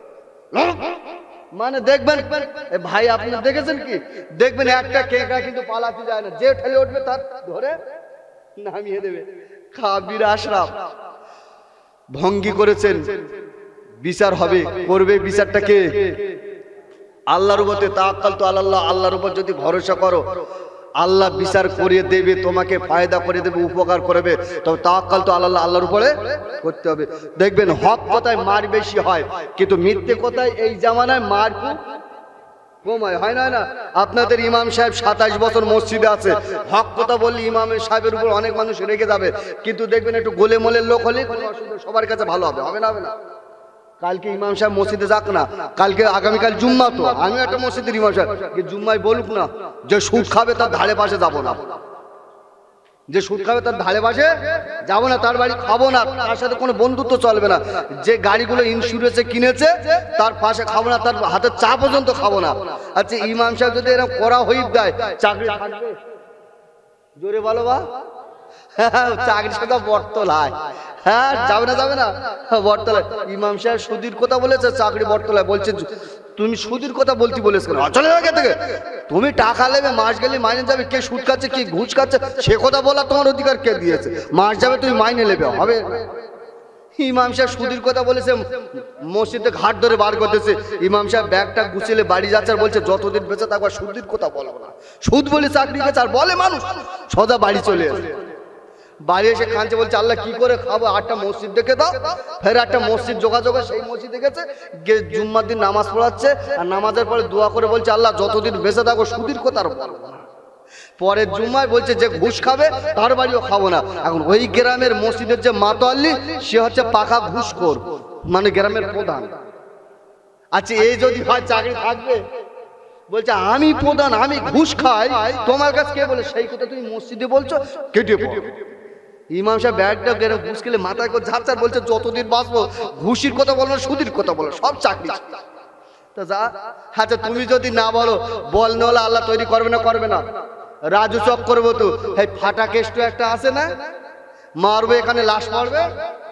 মানে দেখবেন ভাই, আপনি দেখেছেন কি? দেখবেন একটা কেকড়া কিন্তু পালাতে যায় না, যে ঠেলে উঠবে তার ধরে নামিয়ে দেবে। কাবির আশরাফ ভঙ্গি করেছেন, বিচার হবে, করবে বিচারটাকে আল্লাহর উপরে। তাওয়াক্কাল তো আল্লাহ, আল্লাহর উপর যদি ভরসা করো, আল্লাহ বিচার করিয়ে দেবে, তোমাকে ফায়দা করে দেবে, উপকার করবে। তবে তাওয়াক্কাল তো আল্লাহ, আল্লাহর উপরে করতে হবে। দেখবেন হক কথায় মার বেশি হয়, কিন্তু মিথ্যে কথায় এই জামানায় মার খুব কম হয়। হয় না? না। আপনাদের ইমাম সাহেব সাতাশ বছর মসজিদে আছে, হক কথা বললে ইমামের সাহেবের উপর অনেক মানুষ রেগে যাবে, কিন্তু দেখবেন একটু গোলে মোলের লোক হলে সবার কাছে ভালো হবে। হবে না? হবে না। কালকে ইমাম সাহেব মসজিদে যাক না, কালকে আগামীকাল জুম্মা, তো আমি একটা মসজিদের ইমাম সাহেব জুম্মায় বলুক না যে সুদ খাবে তার ধারে পাশে যাবো না, যে সুদ খাবে তার ধারে পাশে যাবো না, তার বাড়ি খাবো না, তার সাথে কোনো বন্ধুত্ব চলবে না, যে গাড়িগুলো ইন্স্যুরেন্সে কিনেছে তার পাশে খাবো না, তার হাতে চা পর্যন্ত খাবো না। আচ্ছা ইমাম সাহেব যদি এরকম করা হইব দেয় চাকরি থাকবে? জোরে বলো বা, চাকরির সাথে বটতলায়, হ্যাঁ যাবে না যাবে না বটতলায়। ইমাম সাহেব সুদির কথা বলেছে, চাকরি বটতলায়, বলছে তুমি সুদির কথা বলতে বলেছ কেন? চলে আগে থেকে তুমি টাকা নেবে, মাস গেলে মাইনে যাবে, কে সুদ খাচ্ছে কে ঘুষ খাচ্ছে সে কথা বলা তোমার অধিকার কে দিয়েছে? মাস যাবে তুমি মাইনে নেবে, হবে? ইমাম সাহেব সুদির কথা বলেছে, মসজিদে ঘাট ধরে বার করতেছে, ইমাম সাহেব ব্যাগটা গুছিয়ে বাড়ি যাচ্ছে আর বলছে যতদিন বেঁচে থাকবার সুদির কথা বলবো না, সুদ বলে চাকরি গেছে আর বলে মানুষ সোজা বাড়ি চলে আসে। বাড়ি এসে খানছে, বলছে আল্লাহ কি করে খাবো, আটটা মসজিদ দেখে দাও, ফের একটা মসজিদ যোগাযোগ, সেই মসজিদে গেছে, গিয়ে জুম্মার দিন নামাজ পড়াচ্ছে আর নামাজের পরে দোয়া করে বলছে আল্লাহ যতদিন বেঁচে থাকো সুদির কথা আর বলবো না। পরের জুম্মায় বলছে যে ঘুষ খাবে তার বাড়িও খাবো না। এখন ওই গ্রামের মসজিদের যে মাতোয়াল্লি সে হচ্ছে পাকা ঘুষখোর, মানে গ্রামের প্রধান। আচ্ছা এই যদি হয় চাকরি থাকবে? বলছে আমি প্রধান, আমি ঘুষ খাই, তোমার কাছে কে বলে? সেই কথা তুমি মসজিদে বলছো, কেটে পড়ো। ইমাম সাহেব ব্যাগটা গেলে ঘুষ খেলে মাথায় করে ঝাড় বলছে যতদিন বাঁচবো ঘুষির কথা বলো না সুদির কথা বলো, সব চাকরি। তো যা, আচ্ছা তুমি যদি না বলো, বল নলা আল্লাহ তৈরি করবে না করবে না? রাজু চক করবো তো, এই ফাটা কেষ্ট একটা আছে না, মারবে এখানে লাশ মারবে,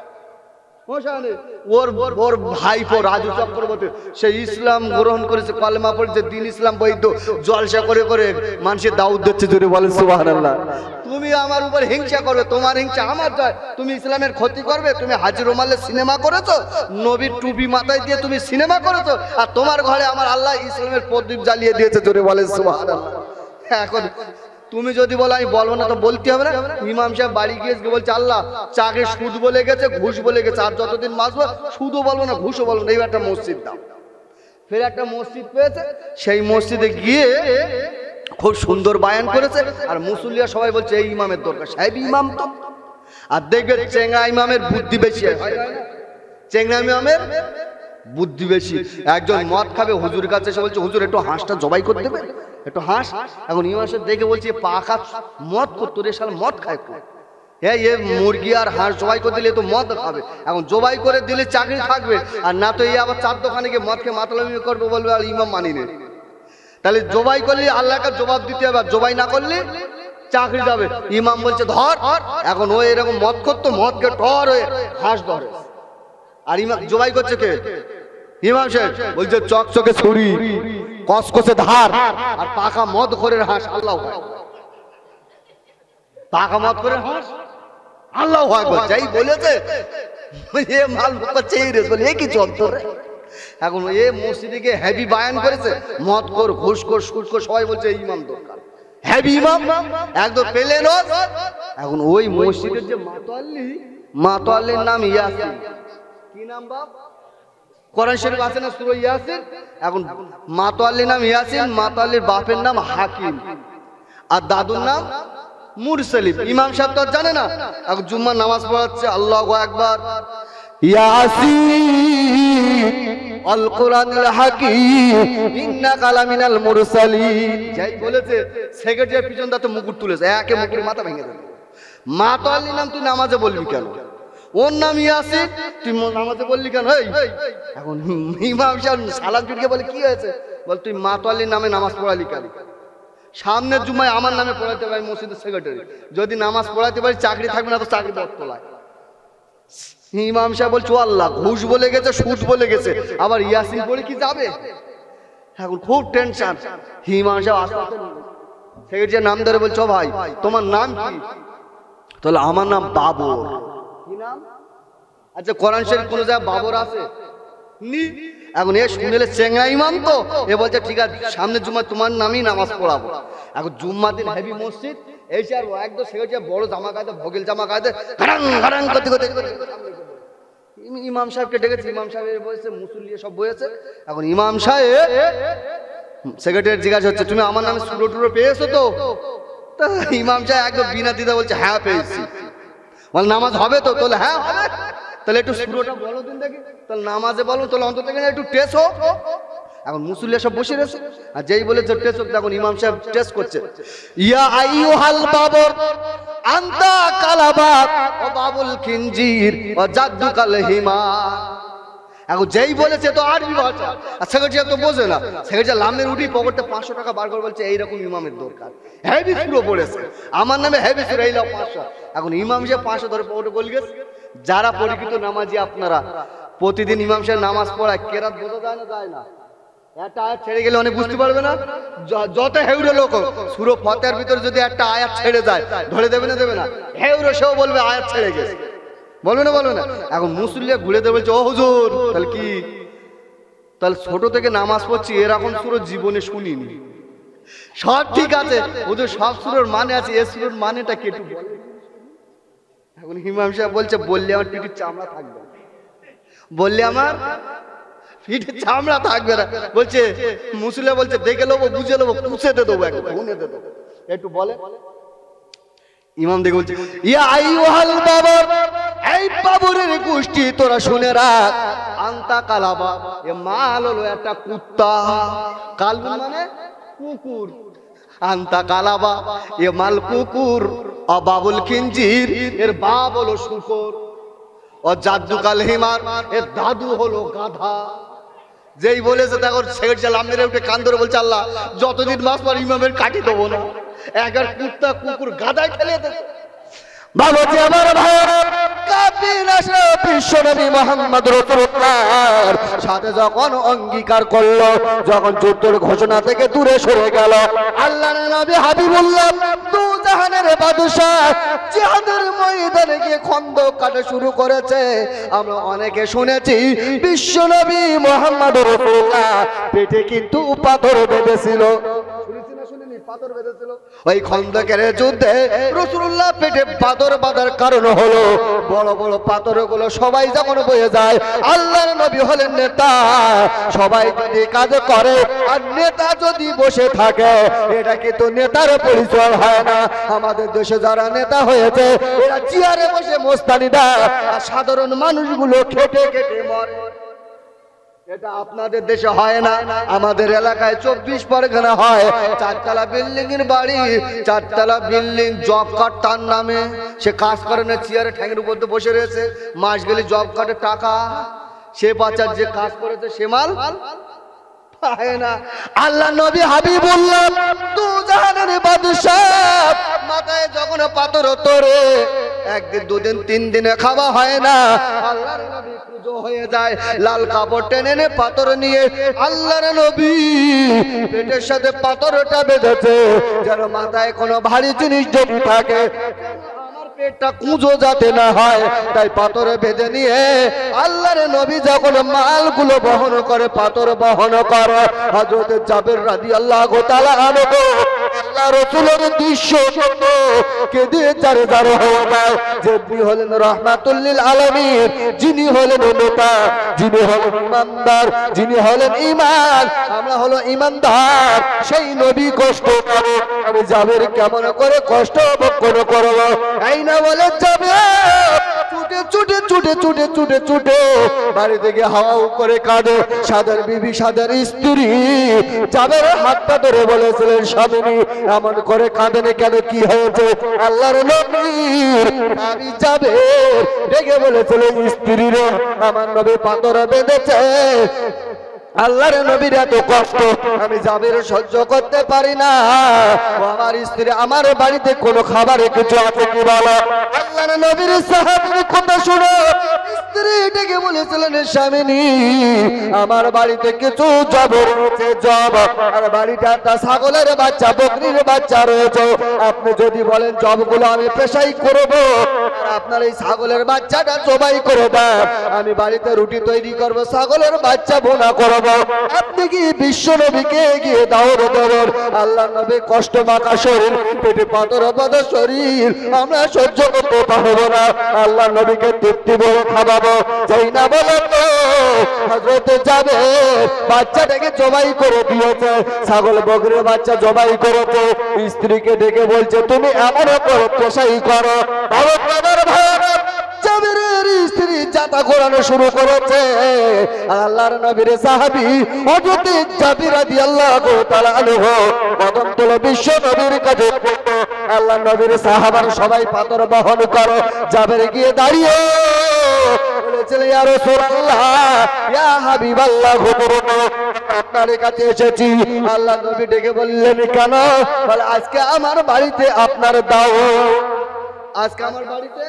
ওর ওর ভাইপো রাজু চক্রবর্তী সে ইসলাম গ্রহণ করেছে, কলেমা পড়েছে, দিন ইসলাম বৈধ, জলসা করে করে মানুষের দাউদ দিচ্ছে, জোরে বলেন সুবহানাল্লাহ। তুমি আমার উপর হিংসা করবে, তোমার হিংসা আমার জয়, তুমি ইসলামের ক্ষতি করবে, তুমি হাজি রুমালের সিনেমা করেছো, নবীর টুপি মাথায় দিয়ে তুমি সিনেমা করেছো, আর তোমার ঘরে আমার আল্লাহ ইসলামের প্রদীপ জ্বালিয়ে দিয়েছে, জোরে বলেন সুবহানাল্লাহ। এখন তুমি যদি বলো আমি বলবো না তো বলতে হবে না। ইমাম সাহেব বাড়ি গিয়ে বলছে আল্লাহ চাকরি সুদ বলে গেছে, ঘুষ বলে গেছে, আর যতদিন বাঁচবো সুদও বলবো না ঘুষও বলবো না, এইবার একটা মসজিদ দাও। ফের একটা মসজিদ পেয়েছে, সেই মসজিদে গিয়ে খুব সুন্দর বায়ান করেছে, আর মুসল্লিরা সবাই বলছে এই ইমামের দরকার, সাহেব ইমাম তো। আর দেখবে চেঙ্গা ইমামের বুদ্ধি বেশি, চেঙ্গা ইমামের বুদ্ধি বেশি। একজন মদ খাবে, হুজুর কাছে এসে বলছে হুজুর একটু হাঁসটা জবাই করে দেবে, একটু হাঁস। এখন ইমাম সাহেব দেখে বলছে পাকা মদ করতো রে, শালা মদ খায়, হ্যাঁ এ মুরগি আর হাঁস জবাই করে দিলে তো মদ খাবে, এখন জবাই করে দিলে চাকরি থাকবে, আর না তো এই আবার চার দোকানে গিয়ে মদ খেয়ে মাতলামি করবে, বলবে আর ইমাম মানি নে। তাহলে জবাই করলে আল্লাহকে জবাব দিতে হবে, জবাই না করলে চাকরি যাবে। ইমাম বলছে ধর, এখন ও এরকম মদ করতো, মদকে টর হয়ে হাঁস ধরে, আর ইমাম জবাই করছে কে? ইমাম সাহেব বলছে চকচকে ছুরি, কসকসে ধার, আর পাকা মদ করে হাঁস। আল্লাহ পাকা মদ করে হাঁস, আল্লাহ যাই বলেছে এ মাল করছে, এই রেস বলে এ কি যন্ত্র। এখন এ মসজিদে গিয়ে হেভি বায়ান করেছে, মদ কর ঘুষ কর সুদ কর, সবাই বলছে এই ইমাম দরকার, হেভি ইমাম একদম পেলে রোজ। এখন ওই মসজিদের যে মাতোয়াল্লি, মাতোয়াল্লির নাম ইয়াসিন। কি নাম বাপ? কোরআন শরীফ আছে না সূরা ইয়াসিন। এখন মাতোয়াল্লির নাম ইয়াসিন, মাতোয়াল্লির বাপের নাম হাকিম, আর দাদুর নাম মুরসালিম। ইমাম সাহেব তো জানে না, এখন জুম্মার নামাজ পড়াচ্ছে, আল্লাহু আকবার, ইয়াসিন আল কোরআনুল হাকিম ইন্নাকা লামিনাল মুরসালিন। যাই বলেছে সেক্রেটারি পিছন দাতে মুকুট তুলেছে, একে মুকুটের মাথা ভেঙে দেবে। মাতোয়াল্লির নাম তুই নামাজে বলবি কেন? ওর নাম ইয়াসিন, তুই নামাজে বললি কেন? এখন ইমাম সাহেব সালাম ফিরকে বলে কি হয়েছে? বল তুই মাতোয়াল্লির নামে নামাজ পড়ালি কেন? সামনের জুম্মায় আমার নামে পড়াতে পারি, মসজিদের সেক্রেটারি, যদি নামাজ পড়াতে পারি চাকরি থাকবে না তো চাকরি বর্তলায়। ইমাম সাহেব বলছো আল্লাহ ঘুষ বলে গেছে, সুদ বলে গেছে, আবার ইয়াসিন পড়ে কি যাবে? এখন খুব টেনশন। ইমাম সাহেব আস্তে আস্তে সেক্রেটারির নাম ধরে বলছো ভাই তোমার নাম কি? তাহলে আমার নাম বাবর। কি নাম? আচ্ছা কোরআন শরীফ কোন জায়গায় বাবর আছে? নি। এখন এ শুনলে চেঙ্গা ইমাম তো, এ বলছে ঠিক আছে সামনের জুম্মা তোমার নামই নামাজ পড়াবো। এখন জুম্মা দিন হেভি মসজিদ, এই আর একদম সেক্রেটারি বড় জামা গায়ে, ভোগেল জামা গায়ে, ঘাড়াং ঘাড়াং করতে করতে ইমাম সাহেবকে ডেকেছে। ইমাম সাহেব বলেছে মুসল্লি সব বয়েছে। এখন ইমাম সাহেব সেক্রেটারি জিজ্ঞাসা হচ্ছে তুমি আমার নামে সুরো টুরো পেয়েছো তো? ইমাম সাহেব একদম বিনা দিদা বলছে হ্যাঁ পেয়েছি। বল নামাজ হবে তো? তোলে হ্যাঁ হবে। তাহলে একটু সুরটা বলো দিন দেখি, তাহলে নামাজে বলো, তাহলে অন্তত একটু টেস্ট হোক। এখন মুসল্লি সব বসে রয়েছে, আর যেই বলেছে টেস্ট হোক, এখন ইমাম সাহেব টেস্ট করছে। ইয়া আইয়ুহাল বাবর আনতা কালাবাত ও বাবুল খিনজির ও জাদ্দুকাল হিমার। এখন যেই বলেছে তো আরবি ভাষা, আর সেক্রেটারি তো বোঝে না, সেক্রেটারি লামের উঠি পকেটে পাঁচশো টাকা বার করে বলছে এইরকম ইমামের দরকার, হেভি সুরো পড়েছে আমার নামে, হেভি সুরো এই লাও পাঁচশো। এখন ইমাম সাহেব পাঁচশো ধরে পকেটে বলে গেছে। যারা পরিচিত নামাজি আপনারা প্রতিদিন ইমাম সাহেব নামাজ পড়ায়, কেরাত বোঝা যায় না, যায় না, একটা আয়াত ছেড়ে গেলে অনেক বুঝতে পারবে না। যত হেউরে লোক সুরো ফতের ভিতরে যদি একটা আয়াত ছেড়ে যায়, ধরে দেবে না, দেবে না, হেউরে সেও বলবে আয়াত ছেড়ে গেছে, বলবে না, বলবে না। এখন মুসল্লি ঘুরে দেবে বলছে ও হুজুর, তাহলে কি, তাহলে ছোট থেকে নামাজ পড়ছি এরকম সুরো জীবনে শুনিনি। সব ঠিক আছে হুজুর, সব সুরের মানে আছে, এ সুরের মানেটা কি একটু বলে। এখন ইমাম সাহেব বলছে বললে আমার পিঠের চামড়া থাকবে, বললে আমার পিঠের চামড়া থাকবে না। বলছে মুসলিম বলছে দেখে নেবো, বুঝে নেবো, পুষে দে দেবো, একটু ভুনে দে দেবো, একটু বলে। ইমাম দেখে বলছে ইয়া আইয়ুহাল বাবর, এই বাবরের গোষ্ঠী তোরা শুনে রাখ, আনতা কালাবা, এ মাল হলো একটা কুত্তা, কালবুন মানে কুকুর, আনতা কালাবা এ মাল কুকুর, ও বাবুল খিনজির এর বাপ হলো শুকর, ও জাদ্দুকাল হিমার এর দাদু হলো গাধা। যেই বলেছে দেখো সেক্রেটারি লামের উঠে কান ধরে বলছে আল্লাহ যতদিন মাস পর ইমামের কাটি দেবো না, একবার কুত্তা কুকুর গাধায় খেলে দেবে। বাবাজি আমার ভাইরা, কাফির আসে বিশ্বনবী মুহাম্মদ রাসূলুল্লাহর সাথে যখন অঙ্গীকার করলো, যখন যুদ্ধের ঘোষণা থেকে দূরে সরে গেল, আল্লাহর নবী হাবিবুল্লাহ দু জাহানের বাদশা জিহাদের ময়দানে গিয়ে খন্দক কাটা শুরু করেছে। আমরা অনেকে শুনেছি বিশ্বনবী মুহাম্মদ রাসূলুল্লাহ পেটে কিন্তু পাথর বেঁধেছিল, পাথর বেঁধেছিল। ওই খন্দকের যুদ্ধে রাসূলুল্লাহ পেটে পাথর বাঁধার কারণ হলো বড় বড় পাথরগুলো সবাই যখন বয়ে যায়, আল্লাহর নবী হলেন নেতা, সবাই যদি কাজ করে আর নেতা যদি বসে থাকে, এটা কিন্তু নেতার পরিচয় হয় না। আমাদের দেশে যারা নেতা হয়েছে এরা চেয়ারে বসে মোস্তানি দেয়, আর সাধারণ মানুষগুলো খেটে খেটে মরে। এটা আপনাদের দেশে হয় না, আমাদের এলাকায় চব্বিশ পরগনা হয়, চারতলা বিল্ডিং এর বাড়ি, চারতলা বিল্ডিং, জব কার্ড তার নামে, সে কাজ করে না, চেয়ারে ঠ্যাঙের উপর বসে রয়েছে, মাস গেলে জব কার্ডের টাকা, সে বাচ্চার যে কাজ করেছে সে মাল পায় না। আল্লাহ নবী হাবিবুল্লাহ দু জাহানের বাদশাহ মাথায় যখন পাথর তোরে, একদিন দুদিন তিন দিনে খাওয়া হয় না, আল্লাহর নবী পুজো হয়ে যায়, লাল কাপড় টেনে নে পাথর নিয়ে আল্লাহর নবী পেটের সাথে পাথরটা বেঁধেছে, যেন মাথায় কোনো ভারী জিনিস যদি থাকে পেটটা কুঁজো যাতে না হয়, তাই পাথরে বেঁধে নিয়ে আল্লাহর নবী যখন মালগুলো বহন করে, পাথর বহন করে, হযরত জাবের রাদিয়াল্লাহু তাআলা আনহু আল্লাহ রাসূলের দৃশ্য কেঁদে জারে জারে হয়ে যায়। যিনি হলেন রাহমাতুল লিল আলামিন, যিনি হলেন নেতা, যিনি হলেন ইমানদার, যিনি হলেন ঈমান, আমরা হলো ঈমানদার, সেই নবী কষ্ট করে, আমি জাবের কেমন করে কষ্ট ভোগ করব, এই না বলে যাবে ছুটে ছুটে ছুটে ছুটে ছুটে ছুটে বাড়ি থেকে হাওয়া করে কাঁদে। সাদের বিবি, সাদের স্ত্রী জাবের হাতটা ধরে বলেছিলেন স্বামী এমন করে কাঁদেন কেন, কি হয়েছে? আল্লাহর নবী আমি যাবে ডেকে বলেছিলেন স্ত্রী রে, আমার নবী পাথর বেঁধেছে, আল্লাহর নবীর এত কষ্ট আমি জাবের সহ্য করতে পারি না, ও আমার স্ত্রী আমার বাড়িতে কোনো খাবারে কিছু আছে কি বলো। আল্লাহর নবীর সাহাবীর কথা শুনে স্ত্রী ডেকে বলেছিলেন স্বামী আমার বাড়িতে কিছু জব রয়েছে, জব, আর বাড়িতে একটা ছাগলের বাচ্চা, বকরির বাচ্চা রয়েছে, আপনি যদি বলেন জবগুলো আমি পেশাই করব, আর আপনার এই ছাগলের বাচ্চাটা জবাই করে দেন, আমি বাড়িতে রুটি তৈরি করব, ছাগলের বাচ্চা বোনা করব, আপনি কি বিশ্ব নবীকে গিয়ে দাওয়াত দেবেন? আল্লাহ নবী কষ্ট মাখা শরীর, পেটে পাথর বাঁধা শরীর, আমরা সহ্য করতে পারবো না, আল্লাহ নবীকে তৃপ্তি বলে খাওয়াবো, যাই না বলো তো হযরত যাবে বাচ্চাটাকে জবাই করে দিয়েছে, ছাগল বকরির বাচ্চা জবাই করেছে, স্ত্রীকে ডেকে বলছে তুমি এমন করো পেশাই করো। জাবেরের স্ত্রী যাতা ঘোরানো শুরু করেছে। আর আল্লাহর নবীর সাহাবী হযরত জাবির রাদিয়াল্লাহু তাআলা আনহু কদম তুলে বিশ্ব নবীর কাছে বলতো, আল্লাহর নবীর সাহাবার সবাই পাথর বহন করো। জাবির গিয়ে দাঁড়িয়ে বলেছিল, ইয়া রাসূলুল্লাহ, ইয়া হাবিবাল্লাহ, আপনার কাছে এসেছি। আল্লাহ নবী ডেকে বললেন, কেন? বলে, আজকে আমার বাড়িতে আপনার দাওয়াত। আজকে আমার বাড়িতে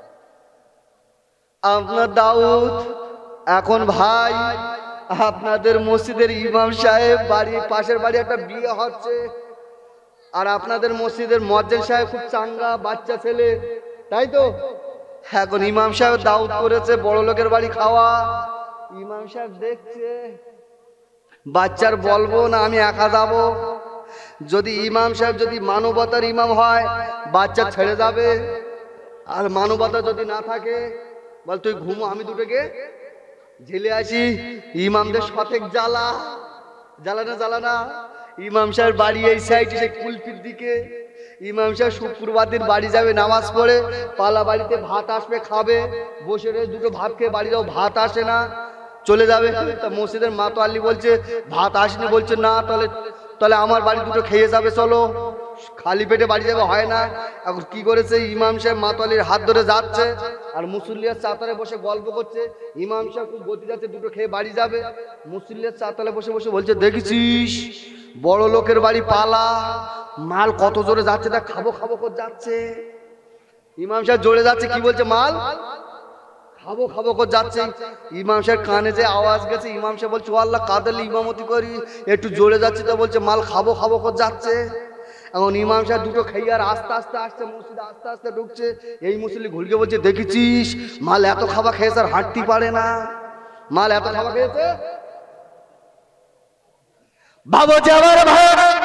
আপনার দাউদ। এখন ভাই, আপনাদের মসজিদের ইমাম সাহেব বাড়ি পাশের বাড়ি একটা বিয়ে হচ্ছে, আর আপনাদের মসজিদের মুয়াজ্জিন সাহেব খুব চাঙ্গা বাচ্চা ছেলে, তাই তো? এখন ইমাম সাহেব দাউদ করেছে বড় লোকের বাড়ি খাওয়া। ইমাম সাহেব দেখছে বাচ্চার বলবো না আমি একা যাব। যদি ইমাম সাহেব যদি মানবতার ইমাম হয় বাচ্চা ছেড়ে যাবে, আর মানবতা যদি না থাকে বল তুই ঘুমো, আমি দুটোকে ঝেলে আসি। ইমামদের সতেক জ্বালা, জ্বালা না জ্বালা না। ইমাম সাহেব বাড়ি এই সাইডে সেই কুলপির দিকে। ইমাম সাহেব শুক্রবার দিন বাড়ি যাবে নামাজ পড়ে, পালা বাড়িতে ভাত আসবে খাবে, বসে রয়ে দুটো ভাত খেয়ে বাড়ি যাও, ভাত আসে না চলে যাবে। তা মসজিদের মাতোয়াল্লি বলছে ভাত আসেনি, বলছে না, তাহলে তাহলে আমার বাড়ি দুটো খেয়ে যাবে, চলো। খালি পেটে বাড়ি যাবে, হয় না। এখন কি করেছে, ইমাম সাহেব মাতোয়াল্লির হাত ধরে যাচ্ছে, আর মুসল্লিয়ার চাতালে বসে গল্প করছে। ইমাম সাহেব খুব গতি যাচ্ছে, দুটো খেয়ে বাড়ি যাবে। মুসল্লিয়ার চাতালে বসে বসে বলছে, দেখেছিস বড় লোকের বাড়ি পালা, মাল কত জোরে যাচ্ছে, তা খাবো খাবো করে যাচ্ছে। ইমাম সাহেব জোরে যাচ্ছে, কি বলছে, মাল খাবো খাবো করে যাচ্ছে। ইমাম সাহেব কানে যে আওয়াজ গেছে, ইমাম সাহেব বলছে, ও আল্লাহ, কাদের ইমামতি করি, একটু জোরে যাচ্ছে, তো বলছে মাল খাবো খাবো করে যাচ্ছে। এখন ইমাম সাহেব দুটো খেয়ে আর আস্তে আস্তে আসছে, মসজিদে আস্তে আস্তে ঢুকছে। এই মুসল্লি ঘুরকে বলছে, দেখেছিস মাল এত খাবার খেয়েছে আর হাঁটতে পারে না, মাল এত খাবার খেয়েছে। ভাবো যে আমার ভাই,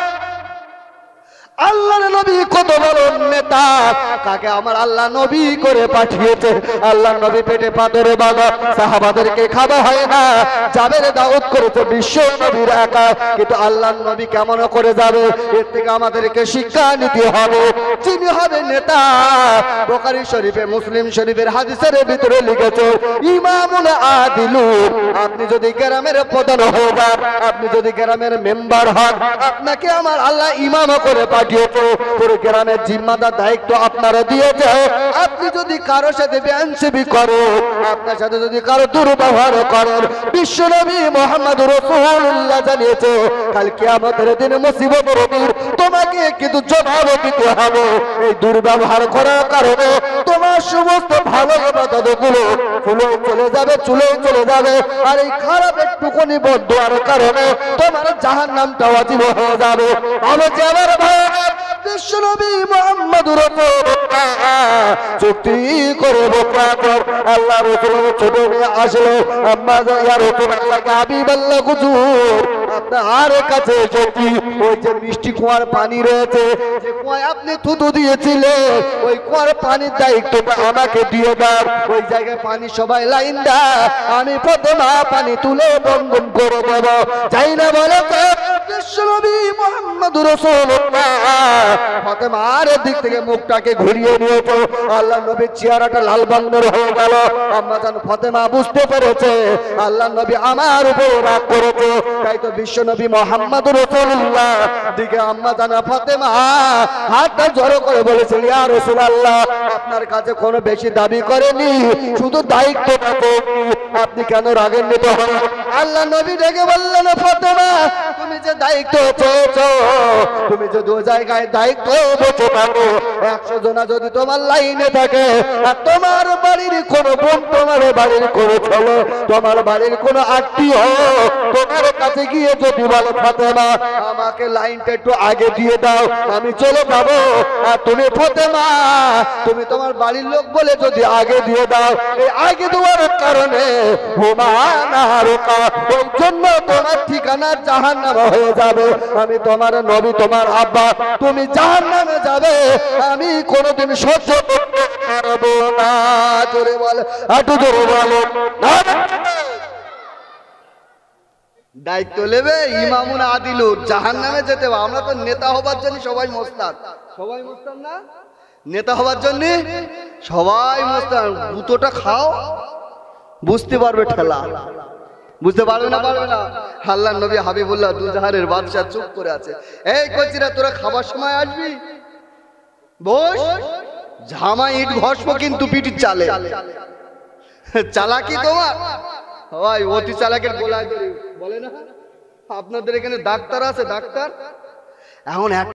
আল্লাহর নবী কত বড় নেতা, কাকে আমার আল্লাহ নবী করে পাঠিয়েছে। আল্লাহর নবী পেটে পাথরে বাঁধা, সাহাবাদেরকে খাওয়া হয় না, জাবের দাওয়াত করেছে বিশ্ব নবীর একা। কিন্তু আল্লাহর নবী কেমন করে যাবে, এর থেকে আমাদেরকে শিক্ষা নিতে হবে। যিনি হবে নেতা, বুখারী শরীফে মুসলিম শরীফের হাদিসের ভিতরে লিখেছে, ইমামুল আদিলু। আপনি যদি গ্রামের প্রধান হয়ে যান, আপনি যদি গ্রামের মেম্বার হন, আপনাকে আমার আল্লাহ ইমাম করে পাঠিয়েছে, পুরো গ্রামের জিম্মাদার দায়িত্ব আপনারা দিয়েছে। আপনি যদি কারোর সাথে বেআইনসিবি করেন, আপনার সাথে যদি কারো দুর্ব্যবহার করেন, বিশ্বনবী মুহাম্মদ রাসূলুল্লাহ জানিয়েছে, কাল কিয়ামতের দিন মুসিবতের দিন তোমাকে কিন্তু জবাব দিতে হবে। এই দুর্ব্যবহার করার কারণে তোমার সমস্ত ভালো ইবাদতগুলো ফুলে চলে যাবে, চুলে চলে যাবে। আর এই খারাপ একটুকুনি বদদুয়ার কারণে তোমার জাহান্নামটা ওয়াজিব হয়ে যাবে। আমি যে আমার ভাই বিশ্বনবী মুহাম্মদ রাসূলুল্লাহ চুক্তি করে বকর আল্লাহ রাসূলের ছোট মেয়ে আসলো, আম্মা ইয়া রাসূলুল্লাহ হাবিবাল্লাহ হুজুর, আপনার কাছে এসেছি। ওই যে মিষ্টি কুয়ার পানি রয়েছে, যে কুয়ায় আপনি থুতু দিয়েছিলেন, ওই কুয়ার পানির দায়িত্বটা আমাকে দিয়ে দাও। ওই জায়গায় পানি সবাই লাইন দেয়, আমি ফাতেমা পানি তুলে বন্ধন করে দেব। যাই না বলে বিশ্বনবী মুহাম্মদ রাসূলুল্লাহ ফাতেমার দিক থেকে মুখটাকে ঘুরিয়ে নিয়েছে। আল্লাহ নবীর চেহারাটা লাল বর্ণের হয়ে গেল। আম্মা জান ফাতেমা বুঝতে পেরেছে আল্লাহ নবী আমার উপর রাগ করেছে, তাই তো বিশ্বনবী মুহাম্মদ রাসূলুল্লাহ দিকে আম্মা জান ফাতেমা হাতটা জড়ো করে বলেছিল, ইয়া রাসূলুল্লাহ, আপনার কাছে কোনো বেশি দাবি করেনি, শুধু দায়িত্বটা দেননি, আপনি কেন রাগান্বিত হন? আল্লাহ নবী ডেকে বললেন, ফাতেমা, তুমি যে দায়িত্ব চেয়েছো, তুমি যে দু জায়গায় দায়িত্ব বসে থাকো, একশো জনা যদি তোমার লাইনে থাকে, আর তোমার বাড়ির কোনো বোন, তোমার বাড়ির কোনো ছেলে, তোমার বাড়ির কোনো আত্মীয় তোমার কাছে গিয়ে যদি বলে, ফাতেমা আমাকে লাইনটা একটু আগে দিয়ে দাও, আমি চলে যাবো, আর তুমি ফাতেমা তুমি তোমার বাড়ির লোক বলে যদি আগে দিয়ে দাও, এই আগে দেওয়ার কারণে হুমানারুকা, ওই জন্য তোমার ঠিকানা জাহান্নাম হয়ে যাবে। আমি তোমার নবী, তোমার আব্বা, তুমি জাহান্নামে যাবে, আমি কোনোদিন সহ্য করতে পারবো না। জোরে বল, একটু জোরে বলো না। দায়িত্ব নেবে ইমামুল আদিলু, জাহান্নামে যেতে হবে। আমরা তো নেতা হবার জন্য সবাই মোস্তাদ, সবাই মোস্তাদ না, নেতা হবার জন্য সবাই মস্তান, গুঁতোটা খাও, বুঝতে পারবে ঠেলা, বুঝতে পারবে না পারবে না। আল্লাহর নবী হাবিবুল্লাহ দুজাহানের বাদশা চুপ করে আছে। এই কচিরা, তোরা খাবার সময় আসবি, বস, ঝামা ইট ঘষবো কিন্তু পিটির চালে। চালাকি তোমার ভাই, অতি চালাকের গোলায় ধরে বলে না, আপনাদের এখানে ডাক্তার আছে, ডাক্তার এখন এক